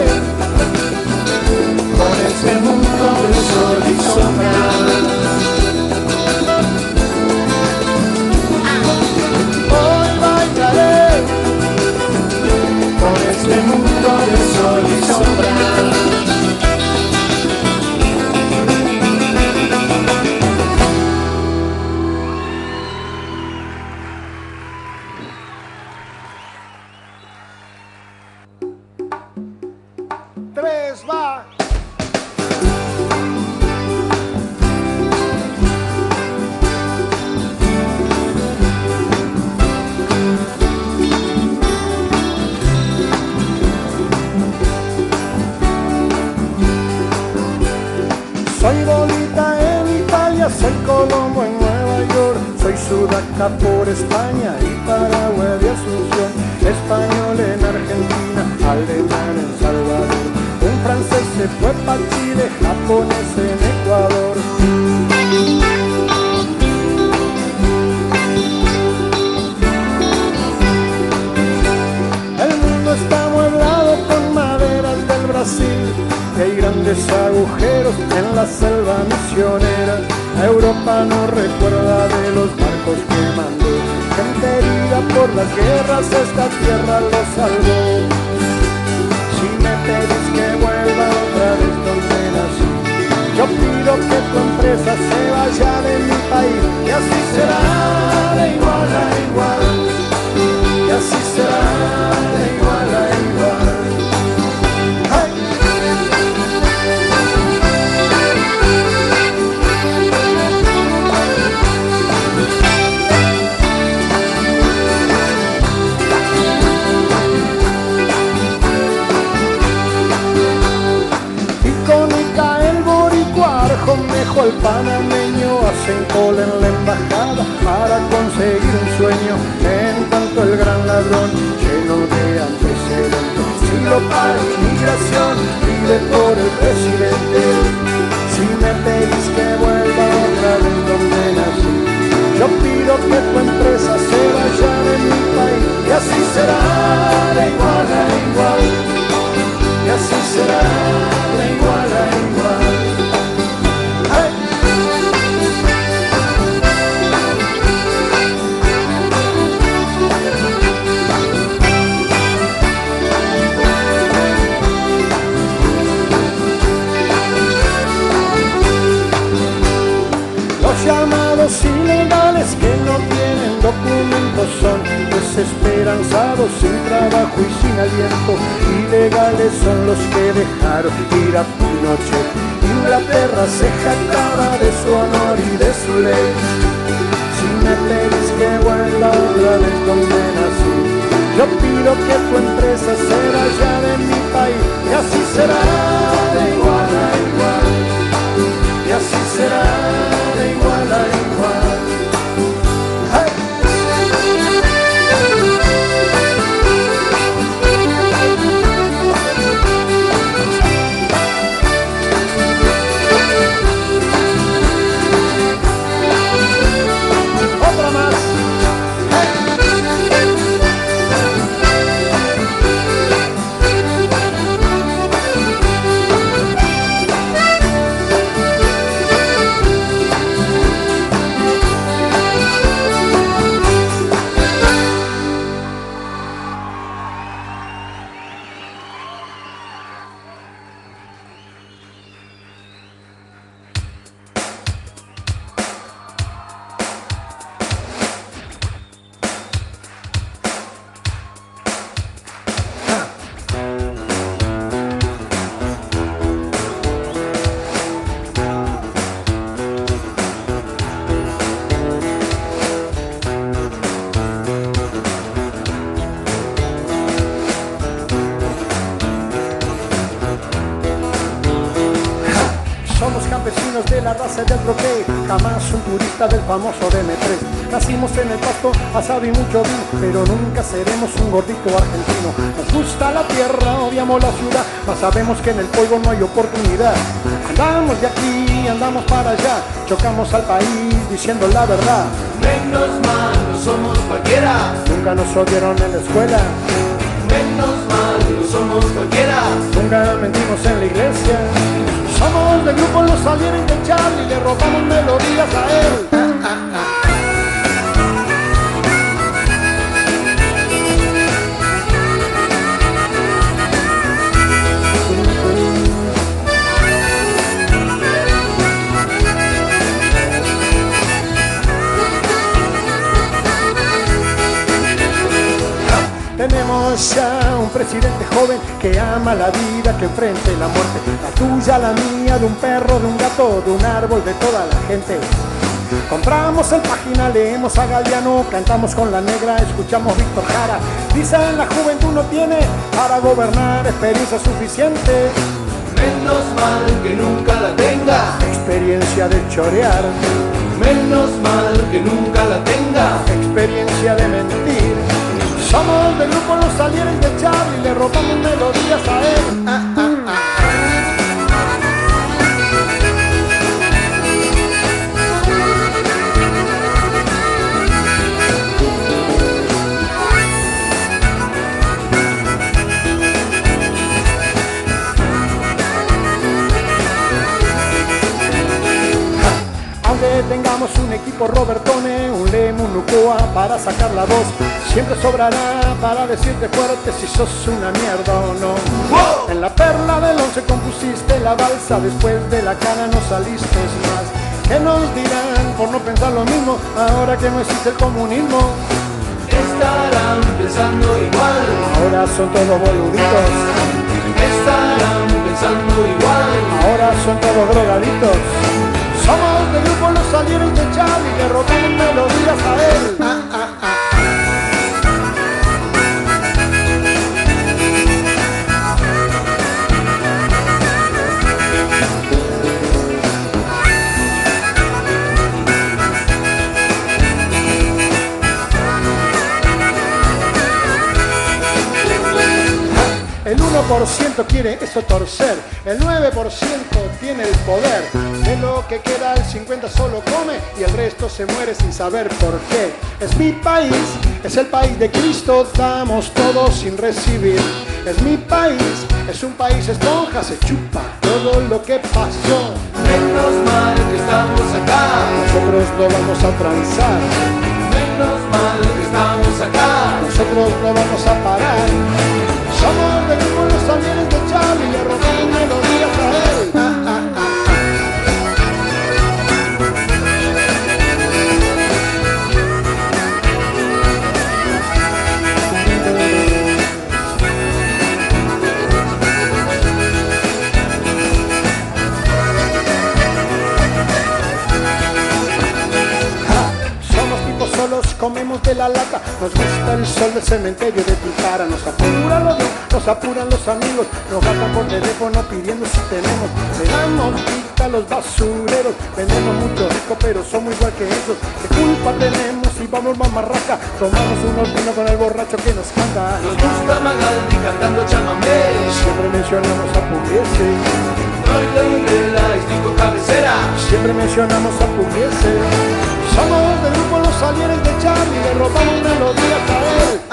con este mundo de sol y sombra. Con este mundo de sol y sombra. Tres, va. Soy Bolita en Italia, soy Colombo en Nueva York, soy Sudaca por España y Paraguay de Asunción, español en Argentina, alemán en Salvador, un francés se fue para Chile, japonés en Ecuador. El mundo está amueblado con maderas del Brasil, y hay grandes agujeros en la selva misionera. Europa no recuerda de los barcos que mandó, gente herida por las guerras, esta tierra lo salvó. Si me pedís que vuelva otra vez donde nací, yo pido que tu empresa se vaya de mi país, y así será de igual a igual, y así será de igual a igual. Conejo el panameño hacen cola en la embajada para conseguir un sueño, en tanto el gran ladrón lleno de antecedentes silo para inmigración pide por el presidente. Si me pedís que vuelva otra vez donde nací, yo pido que tu empresa se vaya de mi país, y así será de igual a igual, y así será de igual a igual. Llamados ilegales que no tienen documentos son desesperanzados, sin trabajo y sin aliento. Ilegales son los que dejaron ir a Pinochet. Inglaterra se jactaba de su honor y de su ley. Si me pedís que vuelva otra vez donde nací, yo pido que tu empresa se vaya de mi país, y así será de igual a igual, y así será de igual a igual. ¡Hey! Otra más. De la raza del troqué, jamás un turista del famoso DM3. Nacimos en el pasto, asado y mucho vino, pero nunca seremos un gordito argentino. Nos gusta la tierra, odiamos la ciudad, mas sabemos que en el polvo no hay oportunidad. Andamos de aquí, andamos para allá, chocamos al país diciendo la verdad.
Menos mal, no somos cualquiera.
Nunca nos odiaron en la escuela.
Menos mal, no somos cualquiera.
Nunca mentimos en la iglesia. Somos del grupo Los Salieres de Charlie, le robamos melodías a él. Tenemos ya un presidente joven que ama la vida, que enfrente la muerte, la tuya, la mía, de un perro, de un gato, de un árbol, de toda la gente. Compramos el Página, leemos a Galeano, cantamos con la Negra, escuchamos Víctor Jara. Dicen la juventud no tiene para gobernar experiencia suficiente.
Menos mal que nunca la tenga.
experiencia de chorear,
menos mal que nunca la tenga.
experiencia de mentir. Somos del grupo Los Talleres de Charlie, le robamos melodías a él. Aunque tengamos un equipo Robertone, un Lemo, un Nucoa para sacar la voz, siempre sobrará para decirte fuerte si sos una mierda o no.
¡Wow!
En la perla del 11 compusiste la balsa, después de la cara no saliste más. ¿Qué nos dirán por no pensar lo mismo ahora que no existe el comunismo?
Estarán pensando igual.
Ahora son todos boluditos.
Estarán pensando igual.
Ahora son todos drogaditos. Somos del grupo Los Talleres de Charlie, le robamos melodías a él. El 1% quiere esto torcer, el 9% tiene el poder. De lo que queda el 50% solo come y el resto se muere sin saber por qué. Es mi país, es el país de Cristo, damos todo sin recibir. Es mi país, es un país esponja, se chupa todo lo que pasó.
Menos mal que estamos acá.
Nosotros no vamos a transar.
Menos mal que estamos acá.
Nosotros no vamos a parar. Somos del grupo Los Talleres de Charlie, le robamos melodías a él. Solos comemos de la lata, nos gusta el sol del cementerio de Tilcara, nos apura los dos, nos apuran los amigos, nos gastan por teléfono pidiendo si tenemos, le damos pita a los basureros, vendemos mucho rico pero somos igual que esos, ¿qué culpa tenemos si vamos mamarraca? Tomamos unos vinos con el borracho que nos canta,
nos gusta Magaldi cantando chamamé,
siempre mencionamos a Pugliese,
Troilo y Vela y Tico Cabecera,
siempre mencionamos a Pugliese. Somos del grupo Los Talleres de Charlie, le robamos melodías a él.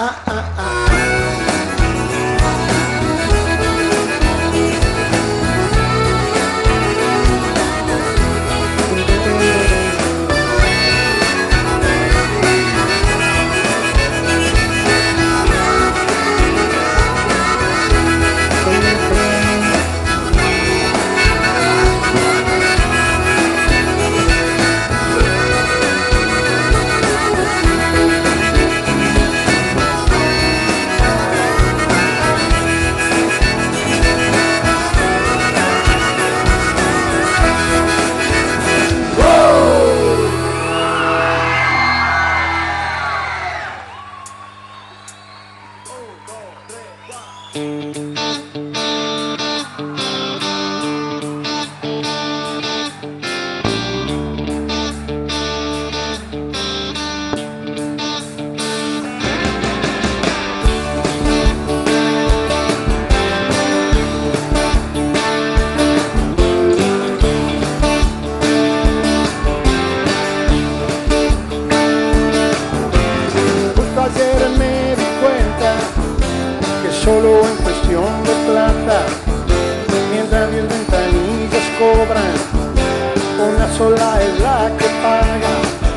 Solo en cuestión de plata, mientras 10 ventanillas cobran, una sola es la que paga.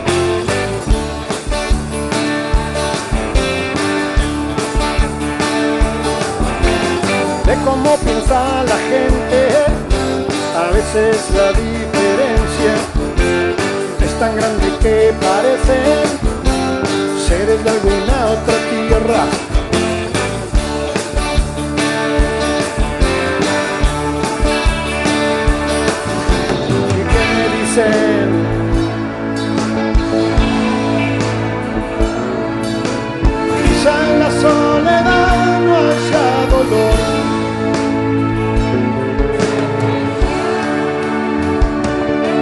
De cómo piensa la gente, a veces la diferencia es tan grande que parecen seres de alguna otra tierra. Quizá en la soledad no haya dolor,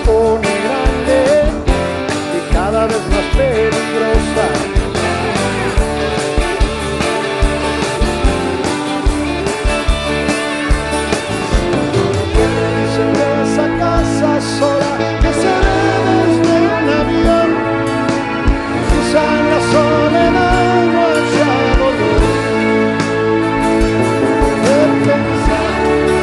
pone grande y cada vez más peligrosa. Dicen de esa casa sola que se ve desde un avión, quizá en la soledad no haya dolor de pensar.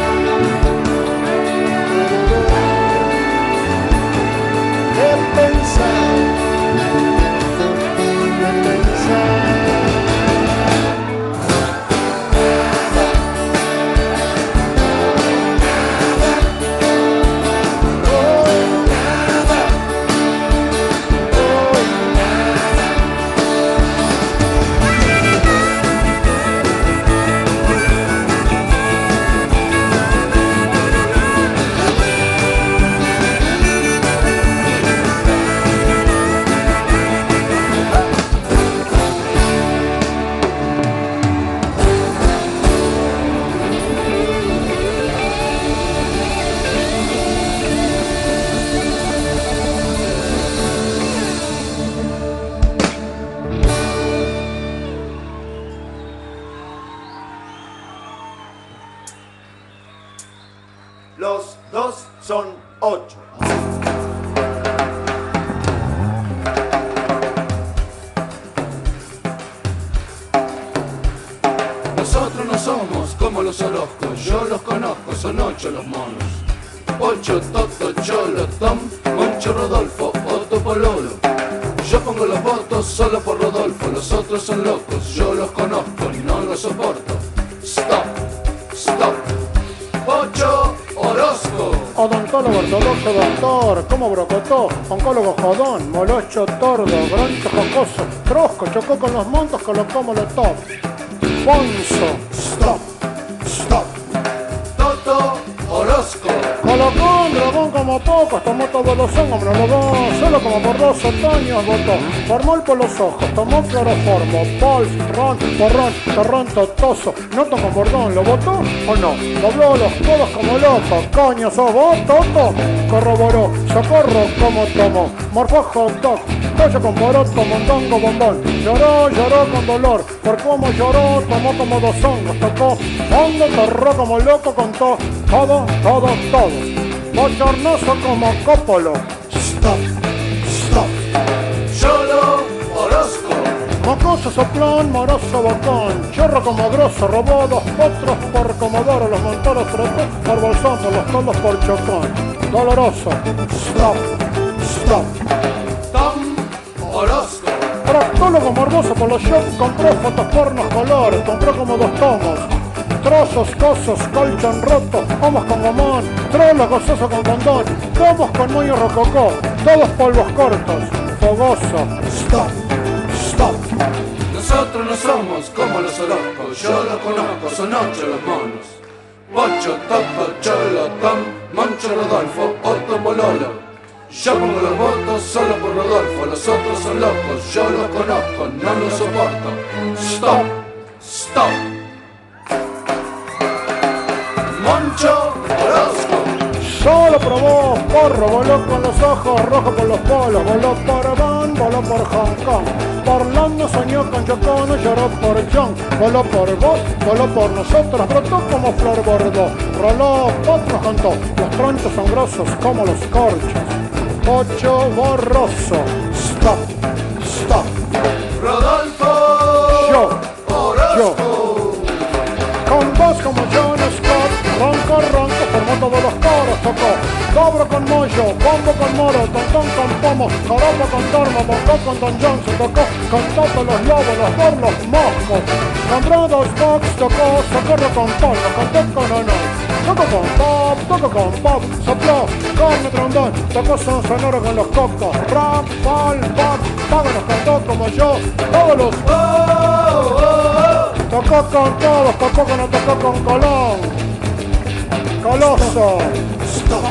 Los dos son 8.
Nosotros no somos como los Orozcos, yo los conozco, son 8 los monos. 8, Toto, Cholo, Tom, Moncho, Rodolfo, Otto, Pololo. Yo pongo los votos solo por Rodolfo, los otros son locos, yo los conozco, no los soporto. Stop, stop. 8, Orozco.
Odontólogo ortodoxo, doctor, como brocotó, oncólogo jodón, molocho tordo, groncho jocoso, trosco, chocó con los montos, colocó molotov. Ponzo, stop, stop.
Toto, Orozco.
Colocón, dragón como pocos, tomó todos los hongos, no logró, solo como por 2 otoños votó. Formol por los ojos, tomó cloroformo, pols, ron, borrón, torrón, totoso, noto con bordón, ¿lo votó o no? Dobló los codos como loco, coño, ¿sos vos, Toto? Corroboró, socorro como tomó, morfó hot dog, pollo con poroto, mondongo, bombón. Lloró, lloró con dolor, por cómo lloró, tomó como 2 hongos, tocó hondo, torró como loco, contó todo, todo, todo. Bochornoso como cópolo. Stop, stop.
Cholo, Orozco.
Mocoso, soplón, moroso, bocón. Chorro como grosso, robó 2 potros por comodoro. Los montoros trató por bolsón, por los codos por chocón. Doloroso. Stop, stop.
Tom, Orozco.
Proctólogo morboso por los shops, compró fotos pornos colores, compró como 2 tomos. Trozos, cosos, colchón roto, homos con gomón, trolo gozoso con condón, tomos con moño rococó, todos polvos cortos, fogoso. Stop, stop.
Nosotros no somos como los Orozcos, yo los conozco, son 8 los monos. Pocho, Toto, Cholo, Tom, Moncho, Rodolfo, Otto, Pololo. Yo pongo los votos solo por Rodolfo, los otros son locos, yo los conozco, no los soporto. Stop, stop. Moncho, Orozco.
Solo probó porro, voló con los ojos, rojo con los polos, voló por Van, voló por Hong Kong. Por Londres soñó con Chocono, lloró por John, voló por vos, voló por nosotros, brotó como flor bordó, roló, potros contó, los tronchos son grosos como los corchos. Pocho borroso, stop, stop.
Rodolfo, Orozco.
Con voz como John Scott, ronco, ronco, formó todos los coros, tocó. Dobro con mollo, bombo con moro, tontón con pomo, joropo con tormo, bocó con Don Johnson, tocó con todos los lobos, los borlos, moscos. Con Brothers Fox tocó, socorro con polvo, con con honor. Toco con pop, sopló, con trombón, tocó son sonoro con los cocos, rock, fall, pop, Pago nos cantó como yo, todos los tocó con todos, Coco no tocó con Colón, Coloso. Stop.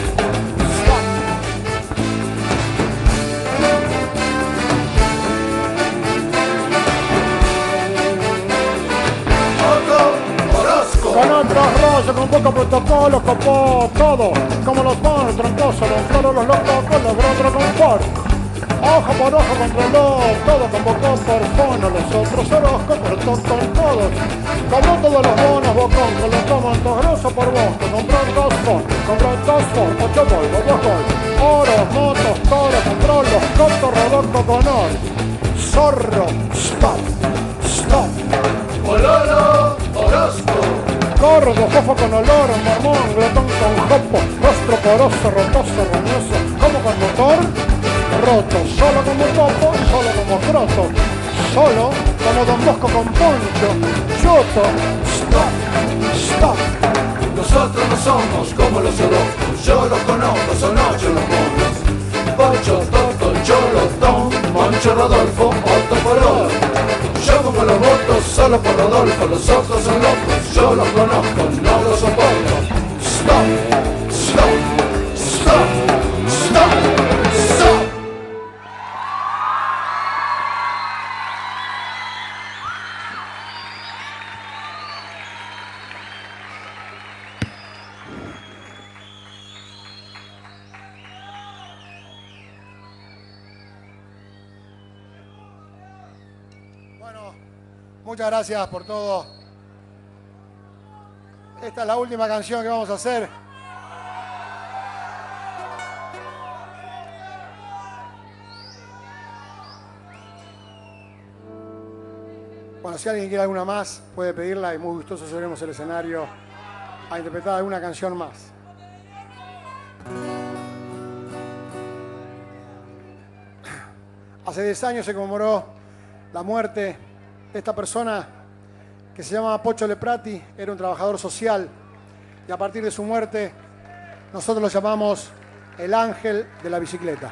Con otros caballo con poco protocolo, copó todo, como los monos, troncosos, los toros, los locos, los grotros con por. Ojo por ojo controló, todo convocó por fono, los otros horóscopos con todos. Cobró todos los bonos, bocón, colocó montos grosso por bosco, compró 2 fon, 8 Volvo, 2 gol. Oros, motos, toros, compró los cotos, rodó con oro. Zorro, stop, stop.
Pololo, Orozco.
Gordo, fofo con olor, mormón, glotón con jopo, rostro poroso, rotoso, roñoso, como con motor, roto, solo como popo, solo como croto, solo como Don Bosco con poncho, choto, stop, stop.
Nosotros no somos como los Orozcos, yo los conozco, son 8 los monos. Pocho, Toto, Cholo, Tom, Moncho, Rodolfo, Otto, Pololo. Yo pongo los votos solo por Rodolfo, los otros son locos, yo los conozco, no los soporto. Stop, stop, stop, stop, stop.
Muchas gracias por todo. Esta es la última canción que vamos a hacer. Bueno, si alguien quiere alguna más, puede pedirla y muy gustosos seremos el escenario a interpretar alguna canción más. Hace 10 años se conmemoró la muerte de esta persona que se llamaba Pocho Leprati, era un trabajador social y a partir de su muerte nosotros lo llamamos el ángel de la bicicleta.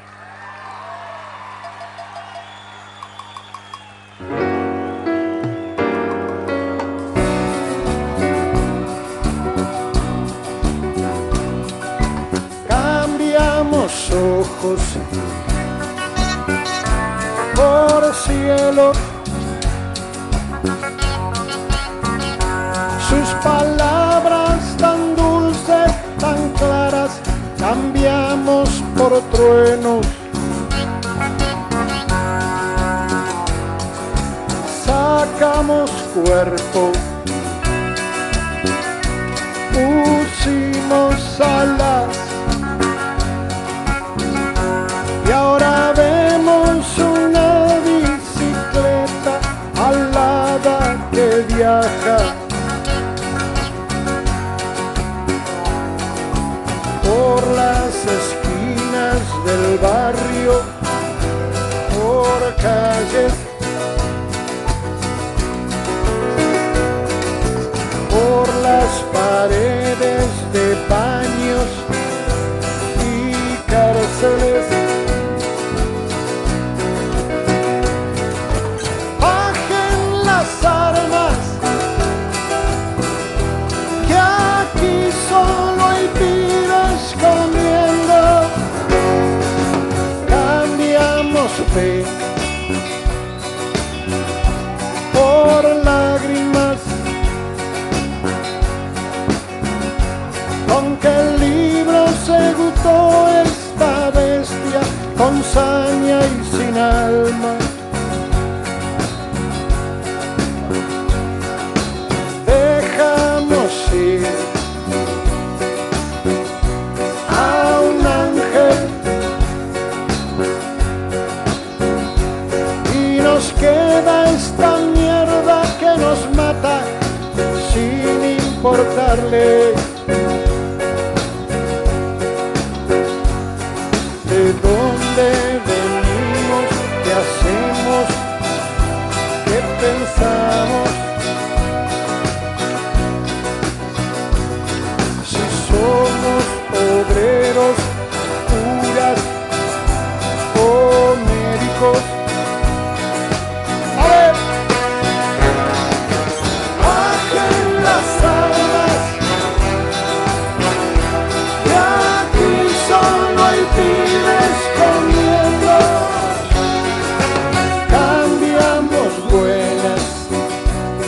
Cambiamos ojos por cielo, sus palabras tan dulces, tan claras, cambiamos por truenos. Sacamos cuerpo, pusimos alas y ahora vemos una bicicleta alada que viaja por las esquinas del barrio, por calles, por las paredes de baños y cárceles. Bajen las armas, que aquí solo hay pibes comiendo. Cambiamos fe por lágrimas, con que el libro se gustó esta bestia con saña y sin alma. Dejamos ir a un ángel y nos queda esta mierda que nos mata sin importarle de dónde venimos, qué hacemos, qué pensamos, si somos obreros, curas o médicos. A ver, bajen las armas, y aquí solo hay pibes comiendo. Cambiamos buenas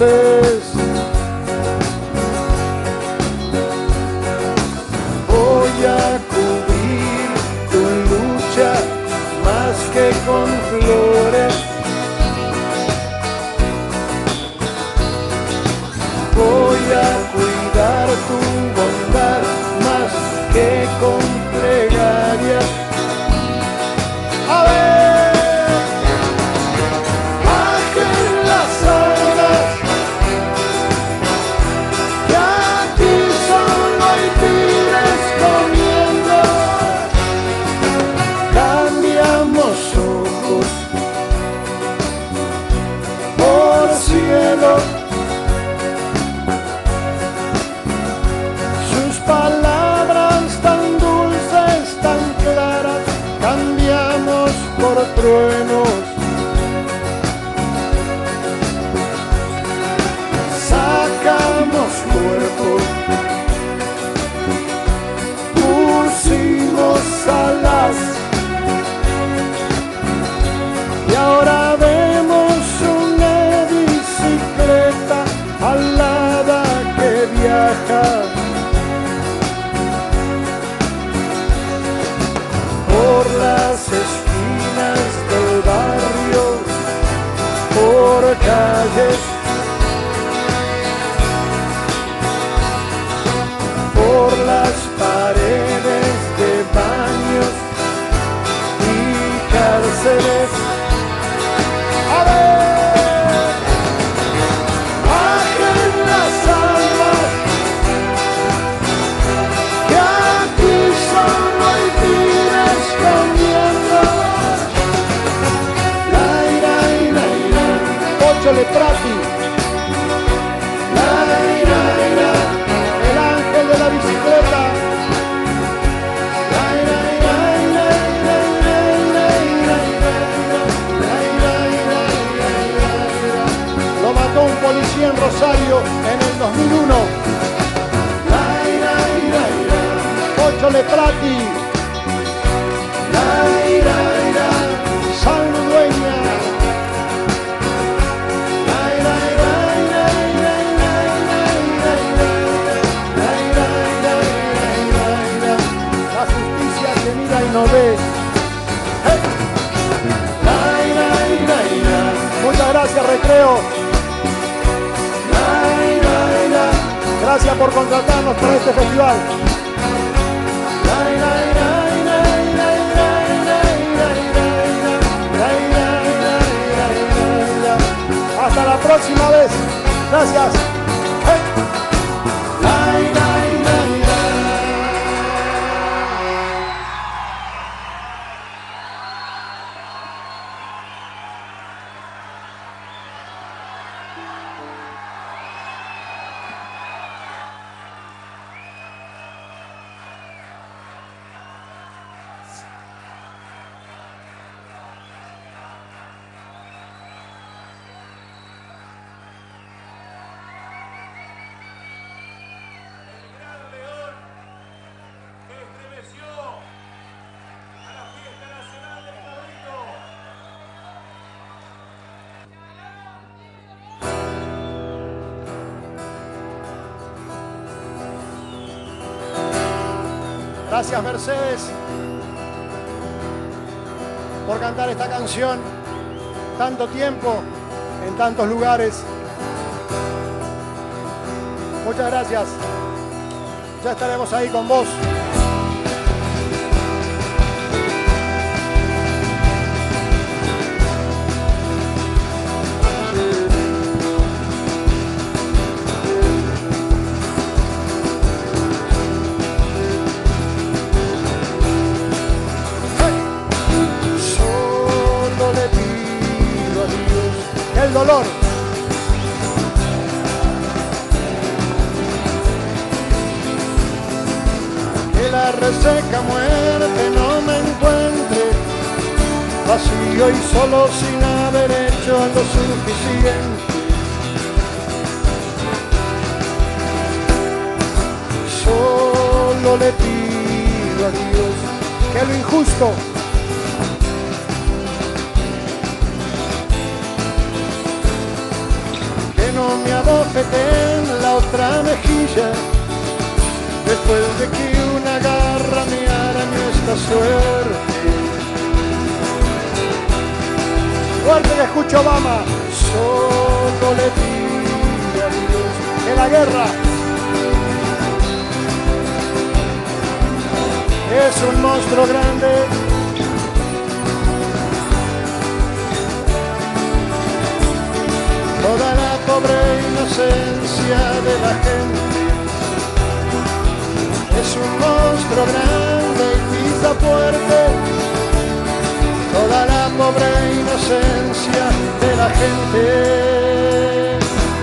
Mercedes. Voy a cubrir tu lucha más que con flores. Voy a cuidar tu bondad más que con plegarias. A ver, bajen las alas, que aquí solo hay pibes comiendo. Cambiamos ojos por cielo. Palabras tan dulces, tan claras, cambiamos por truenos. Sacamos cuerpos, pusimos alas, y ahora vemos una bicicleta alada que viaja. Por las esquinas del barrio, por calles, por las paredes de baños y cárceles. A ver, bajen las armas, que aquí solo hay pibes comiendo. Pocho Leprati, el ángel de la bicicleta. Lo mató un policía en Rosario en el 2001. Pocho Leprati, San Ludueña. La justicia que mira y no ve. ¡Hey! Muchas gracias, Recreo. Gracias por contratarnos para este festival. Hasta la próxima vez. Gracias. Gracias, Mercedes, por cantar esta canción tanto tiempo, en tantos lugares. Muchas gracias. Ya estaremos ahí con vos. El dolor que la reseca muerte no me encuentre vacío y solo sin haber hecho lo suficiente. Solo le pido a Dios que lo injusto no me abofeté en la otra mejilla, después de que una garra me arañó esta suerte. Fuerte que escucho Obama, solo le pido a Dios que la guerra es un monstruo grande. Toda la pobre inocencia de la gente es un monstruo grande y pisa fuerte. Toda la pobre inocencia de la gente.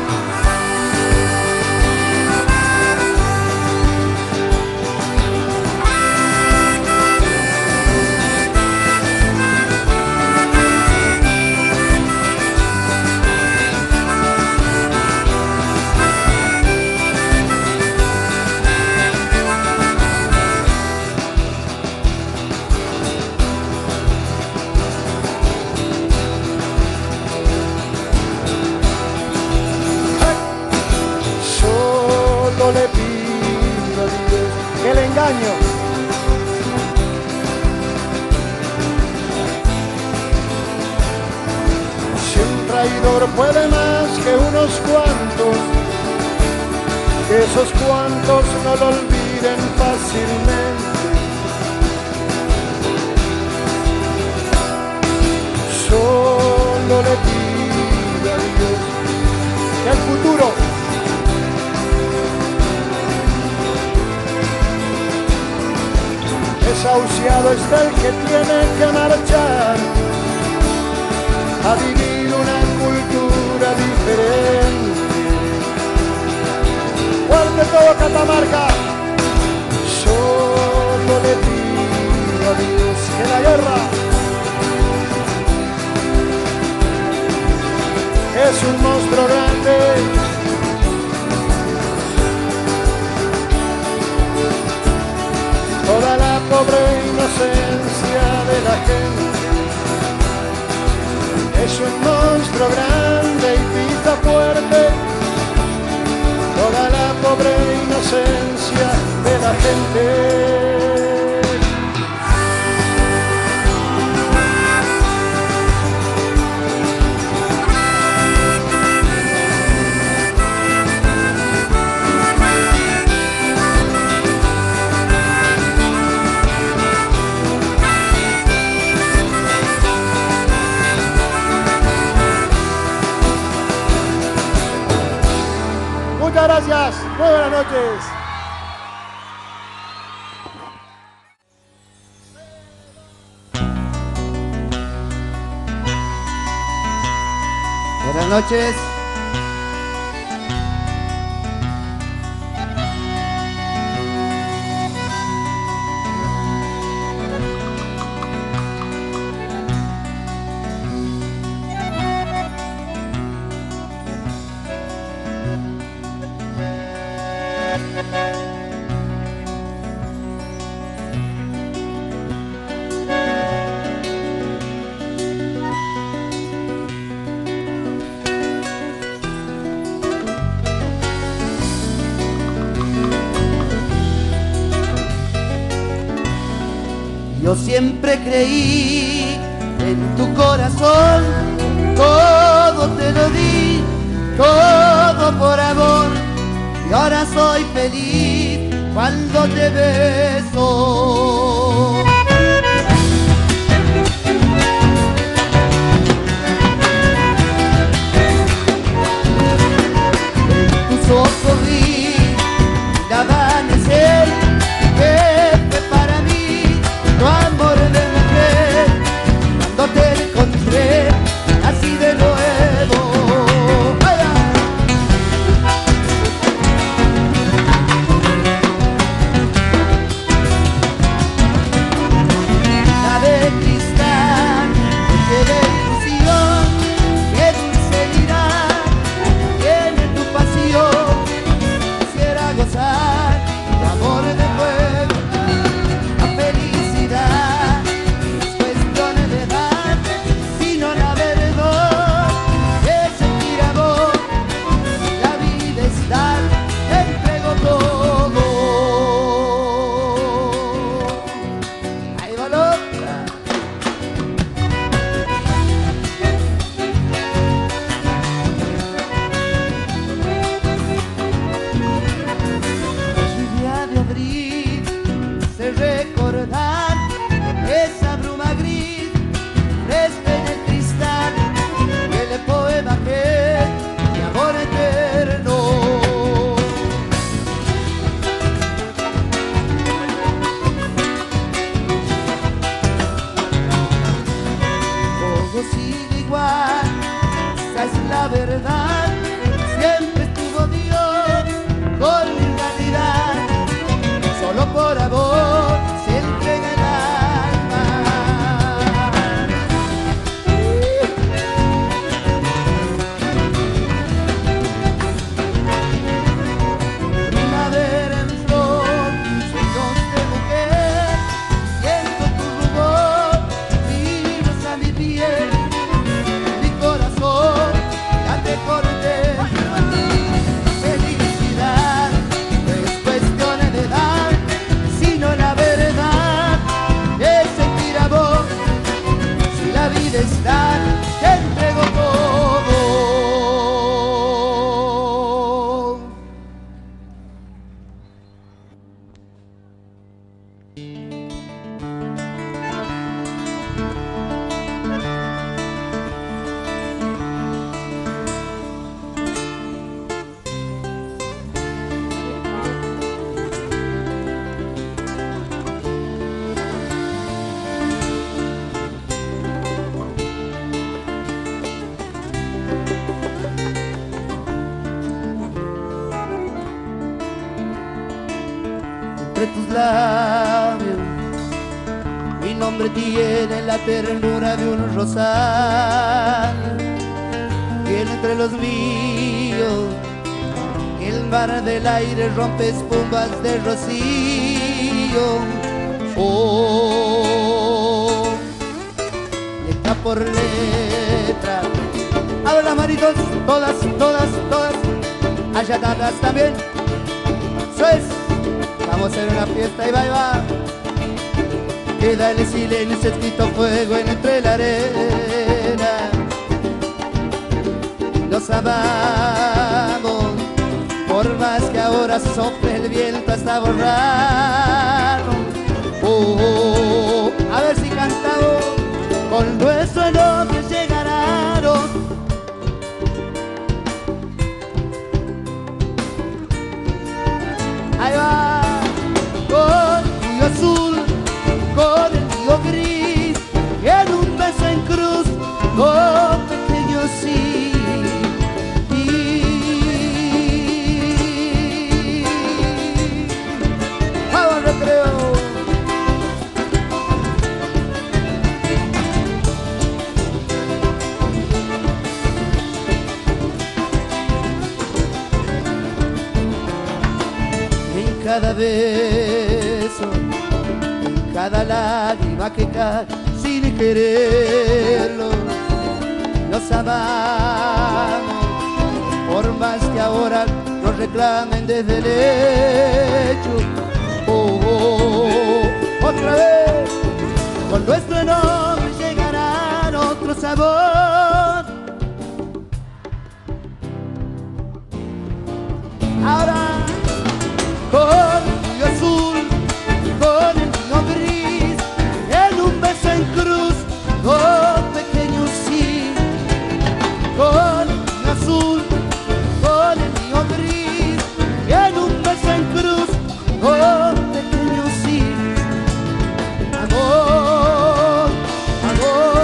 Le pido a Dios que el engaño si un traidor puede más que unos cuantos, que esos cuantos no lo olviden fácilmente. Solo le pido a Dios que el futuro desahuciado está el que tiene que marchar a vivir una cultura diferente. Fuerte todo Catamarca, solo le pido a Dios que la guerra es un monstruo grande. Toda la pobre inocencia de la gente es un monstruo grande y pisa fuerte. Toda la pobre inocencia de la gente. Muchas gracias, muy buenas noches.
Buenas noches.
Yo siempre creí en tu corazón, todo te lo di, todo por amor, y ahora soy feliz cuando te beso. En tus ojos vi el amanecer, que fue para mí tu amor de mujer. Cuando te encontré así de nuevo, ¡vaya! la verdad, siempre estuvo Dios con mi realidad. Solo por amor se entrega el alma. Primavera en flor, sueños de mujer, siento tu rubor, vibras a mi piel, mi corazón ya te corté. Felicidad no es cuestión de edad, sino la verdad es sentir amor. Si la vida es dar, te entrego todo. Entre tus labios mi nombre tiene la ternura de un rosal, y entre los míos el mar del aire rompe espumas de rocío. Oh, letra por letra, abro las manitos, todas, todas, todas, allanadas también. Eso es. Vamos a hacer una fiesta y va y va. Queda el silencio escrito fuego entre la arena. Nos amamos, por más que ahora sople el viento hasta borrarnos. A ver si cantamos, con nuestro nombre llegarán. Ahí va. Con tuyo azul, con el mío gris, y en un beso en cruz, con pequeño sí. Vamos al recreo. En cada beso, en cada lágrima que cae sin quererlo, nos amamos, por más que ahora nos reclamen desde el lecho. Otra vez, con nuestro nombre llegarán otro sabor. Ahora, con tuyo azul, con el mío gris, en un beso en cruz, con pequeño sí. Con el mío azul, con el mío gris, en un beso en cruz, con pequeño sí. Amor, amor.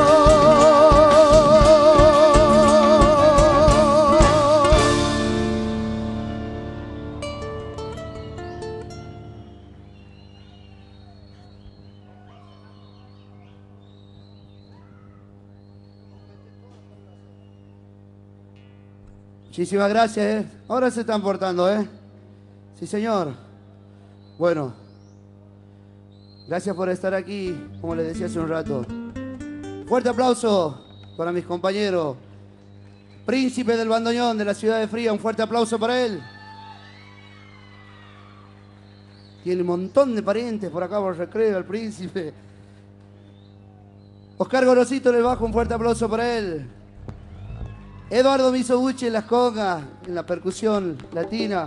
Muchísimas gracias, Ahora se están portando, Sí, señor. Bueno, gracias por estar aquí, como les decía hace un rato. Fuerte aplauso para mis compañeros. Príncipe del bandoneón de la ciudad de Fría, un fuerte aplauso para él. Tiene un montón de parientes por acá por el recreo, el príncipe. Oscar Gorosito en el bajo, un fuerte aplauso para él. Eduardo Misobuchi en las congas, en la percusión latina.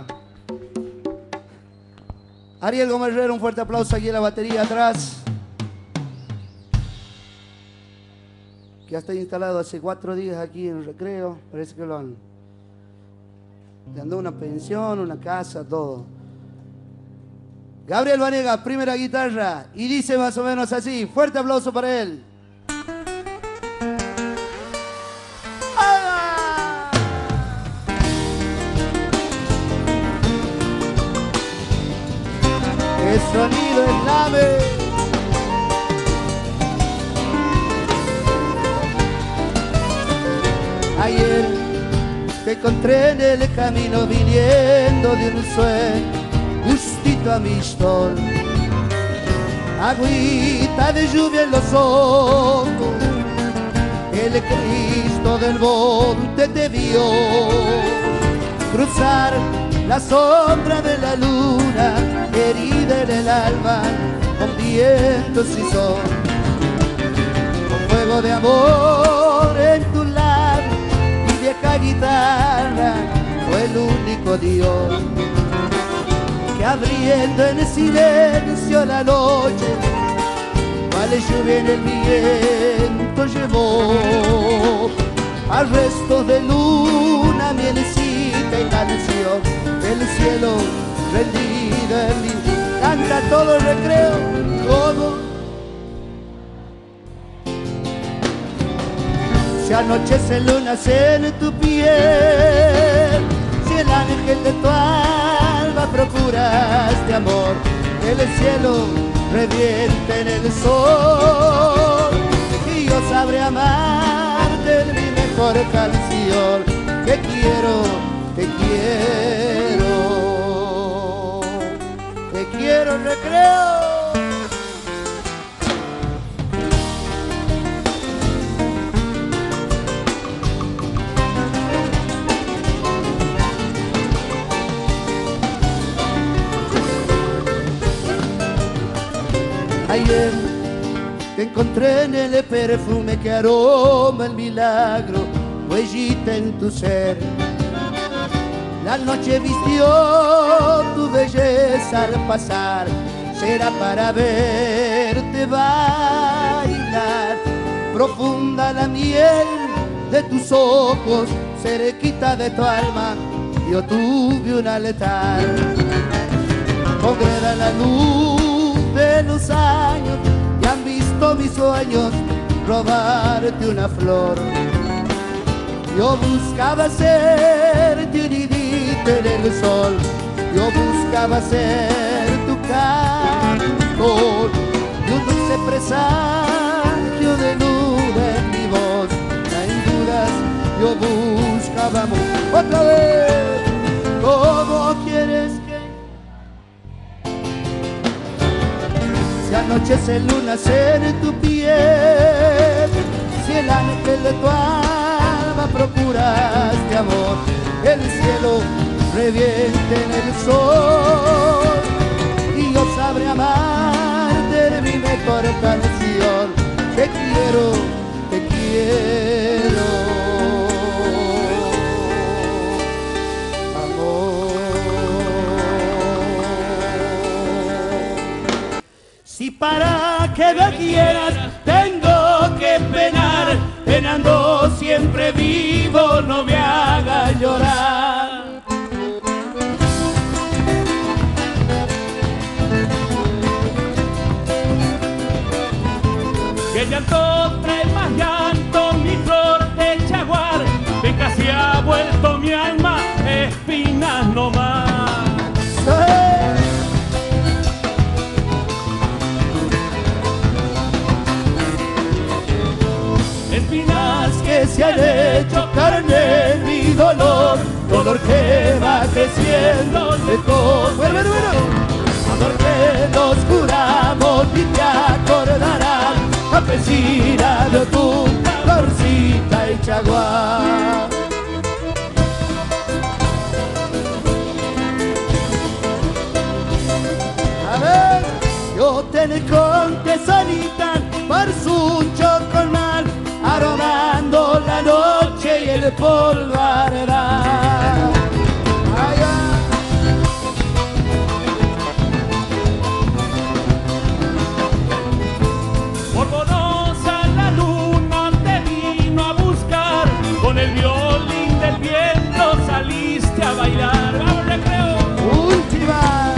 Ariel Gómez Herrera, un fuerte aplauso aquí en la batería atrás. Que ya está instalado hace 4 días aquí en el recreo. Parece que lo han... Le han dado una pensión, una casa, todo. Gabriel Vanega, primera guitarra. Y dice más o menos así. Fuerte aplauso para él. ¡Hola! sonido eslame. Ayer te encontré en el camino viniendo de un sueño, justito a mi stol. Agüita de lluvia en los ojos, el Cristo del monte te vio cruzar la sombra de la luna, herida en el alba, con vientos y sol, con fuego de amor en tu labio y vieja guitarra, fue el único Dios que abriendo en el silencio la noche, cual lluvia en el viento llevó al resto de luna, mielecita y canción del cielo rendida en mí. Canta todo el recreo, todo. Si anochece lunas en tu piel, si el ángel de tu alma procuraste amor, el cielo reviente en el sol, y yo sabré amarte en mi mejor canción. Te quiero, te quiero, recreo. Ayer te encontré en el perfume que aroma el milagro, huellita en tu ser. La noche vistió tu belleza al pasar, será para verte bailar. Profunda la miel de tus ojos, cerquita de tu alma, yo tuve un altar. Congrega la luz de los años y han visto mis sueños robarte una flor. Yo buscaba ser tu nidito en el sol, yo buscaba ser tu canto, y un dulce presagio de luna en mi voz. En dudas yo buscaba amor. Otra vez, ¿cómo quieres que? Si anochece lunas en tu piel, si el ángel de tu alma procuraste amor, el cielo reviente en el sol, y yo sabré amarte de mi mejor canción. Te quiero, te quiero, amor. Si para que me quieras tengo que penar, penando siempre vivo, no me hagas llorar.
Que llanto trae más llanto, mi flor de chaguar, ven que se ha vuelto mi alma espinas no más.
Espinas que se han hecho carne en mi dolor, dolor que va creciendo de todo. Bueno. Amor que nos juramos y te acordarás, campesina de tu florcita y chaguar. A ver, yo te conté solita por su chocolmal, aromando la noche y el polvo arderá.
Polvorosa la luna te vino a buscar, con el violín del viento saliste a bailar. ¡Vamos, recreo!
Última.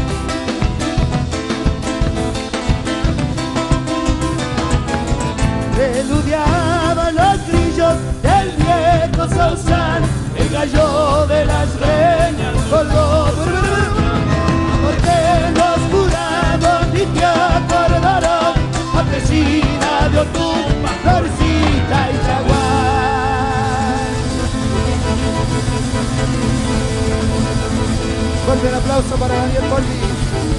Preludiaba los grillos del viejo sausal, el gallo de las reñas con los porque nos juramos yo tú, florcita y jaguar. Fuerte el aplauso para Daniel Poli.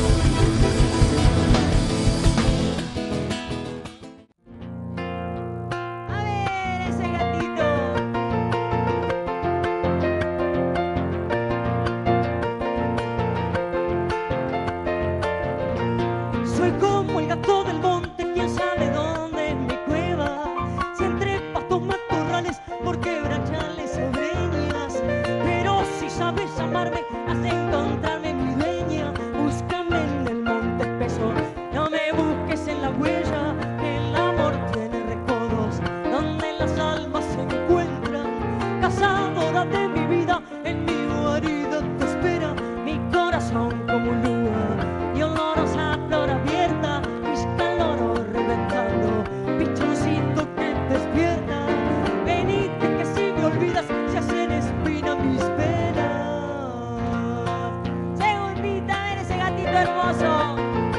Soy como el gato del monte, quién sabe dónde en mi cueva. Si entre pastos matorrales, por quebrachales o breñas. Pero si sabes amarme, has de encontrarme mi dueña. Búscame en el monte espeso, no me busques en la huella. El amor tiene recodos donde las almas se encuentran. Cazadora de mi vida, en mi guarida te espera. Mi corazón como un lugar y olorosa flor abierta, mis calores reventando, pichoncito que despierta. Venite que si me olvidas se hacen espina mis penas. Segundita, eres ese gatito hermoso.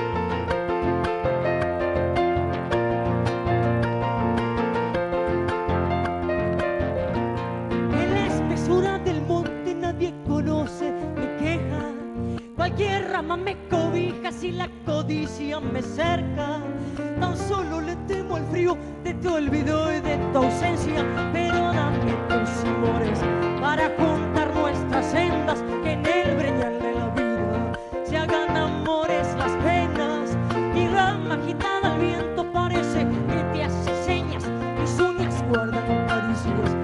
En la espesura del monte nadie conoce mi queja. Cualquier rama me cobija si la codicia me cerca. Tan solo le temo al frío de tu olvido y de tu ausencia. Pero dame tus amores para juntar nuestras sendas, que en el breñal de la vida se hagan amores las penas. Mi rama agitada al viento parece que te hace señas, mis uñas guardan caricias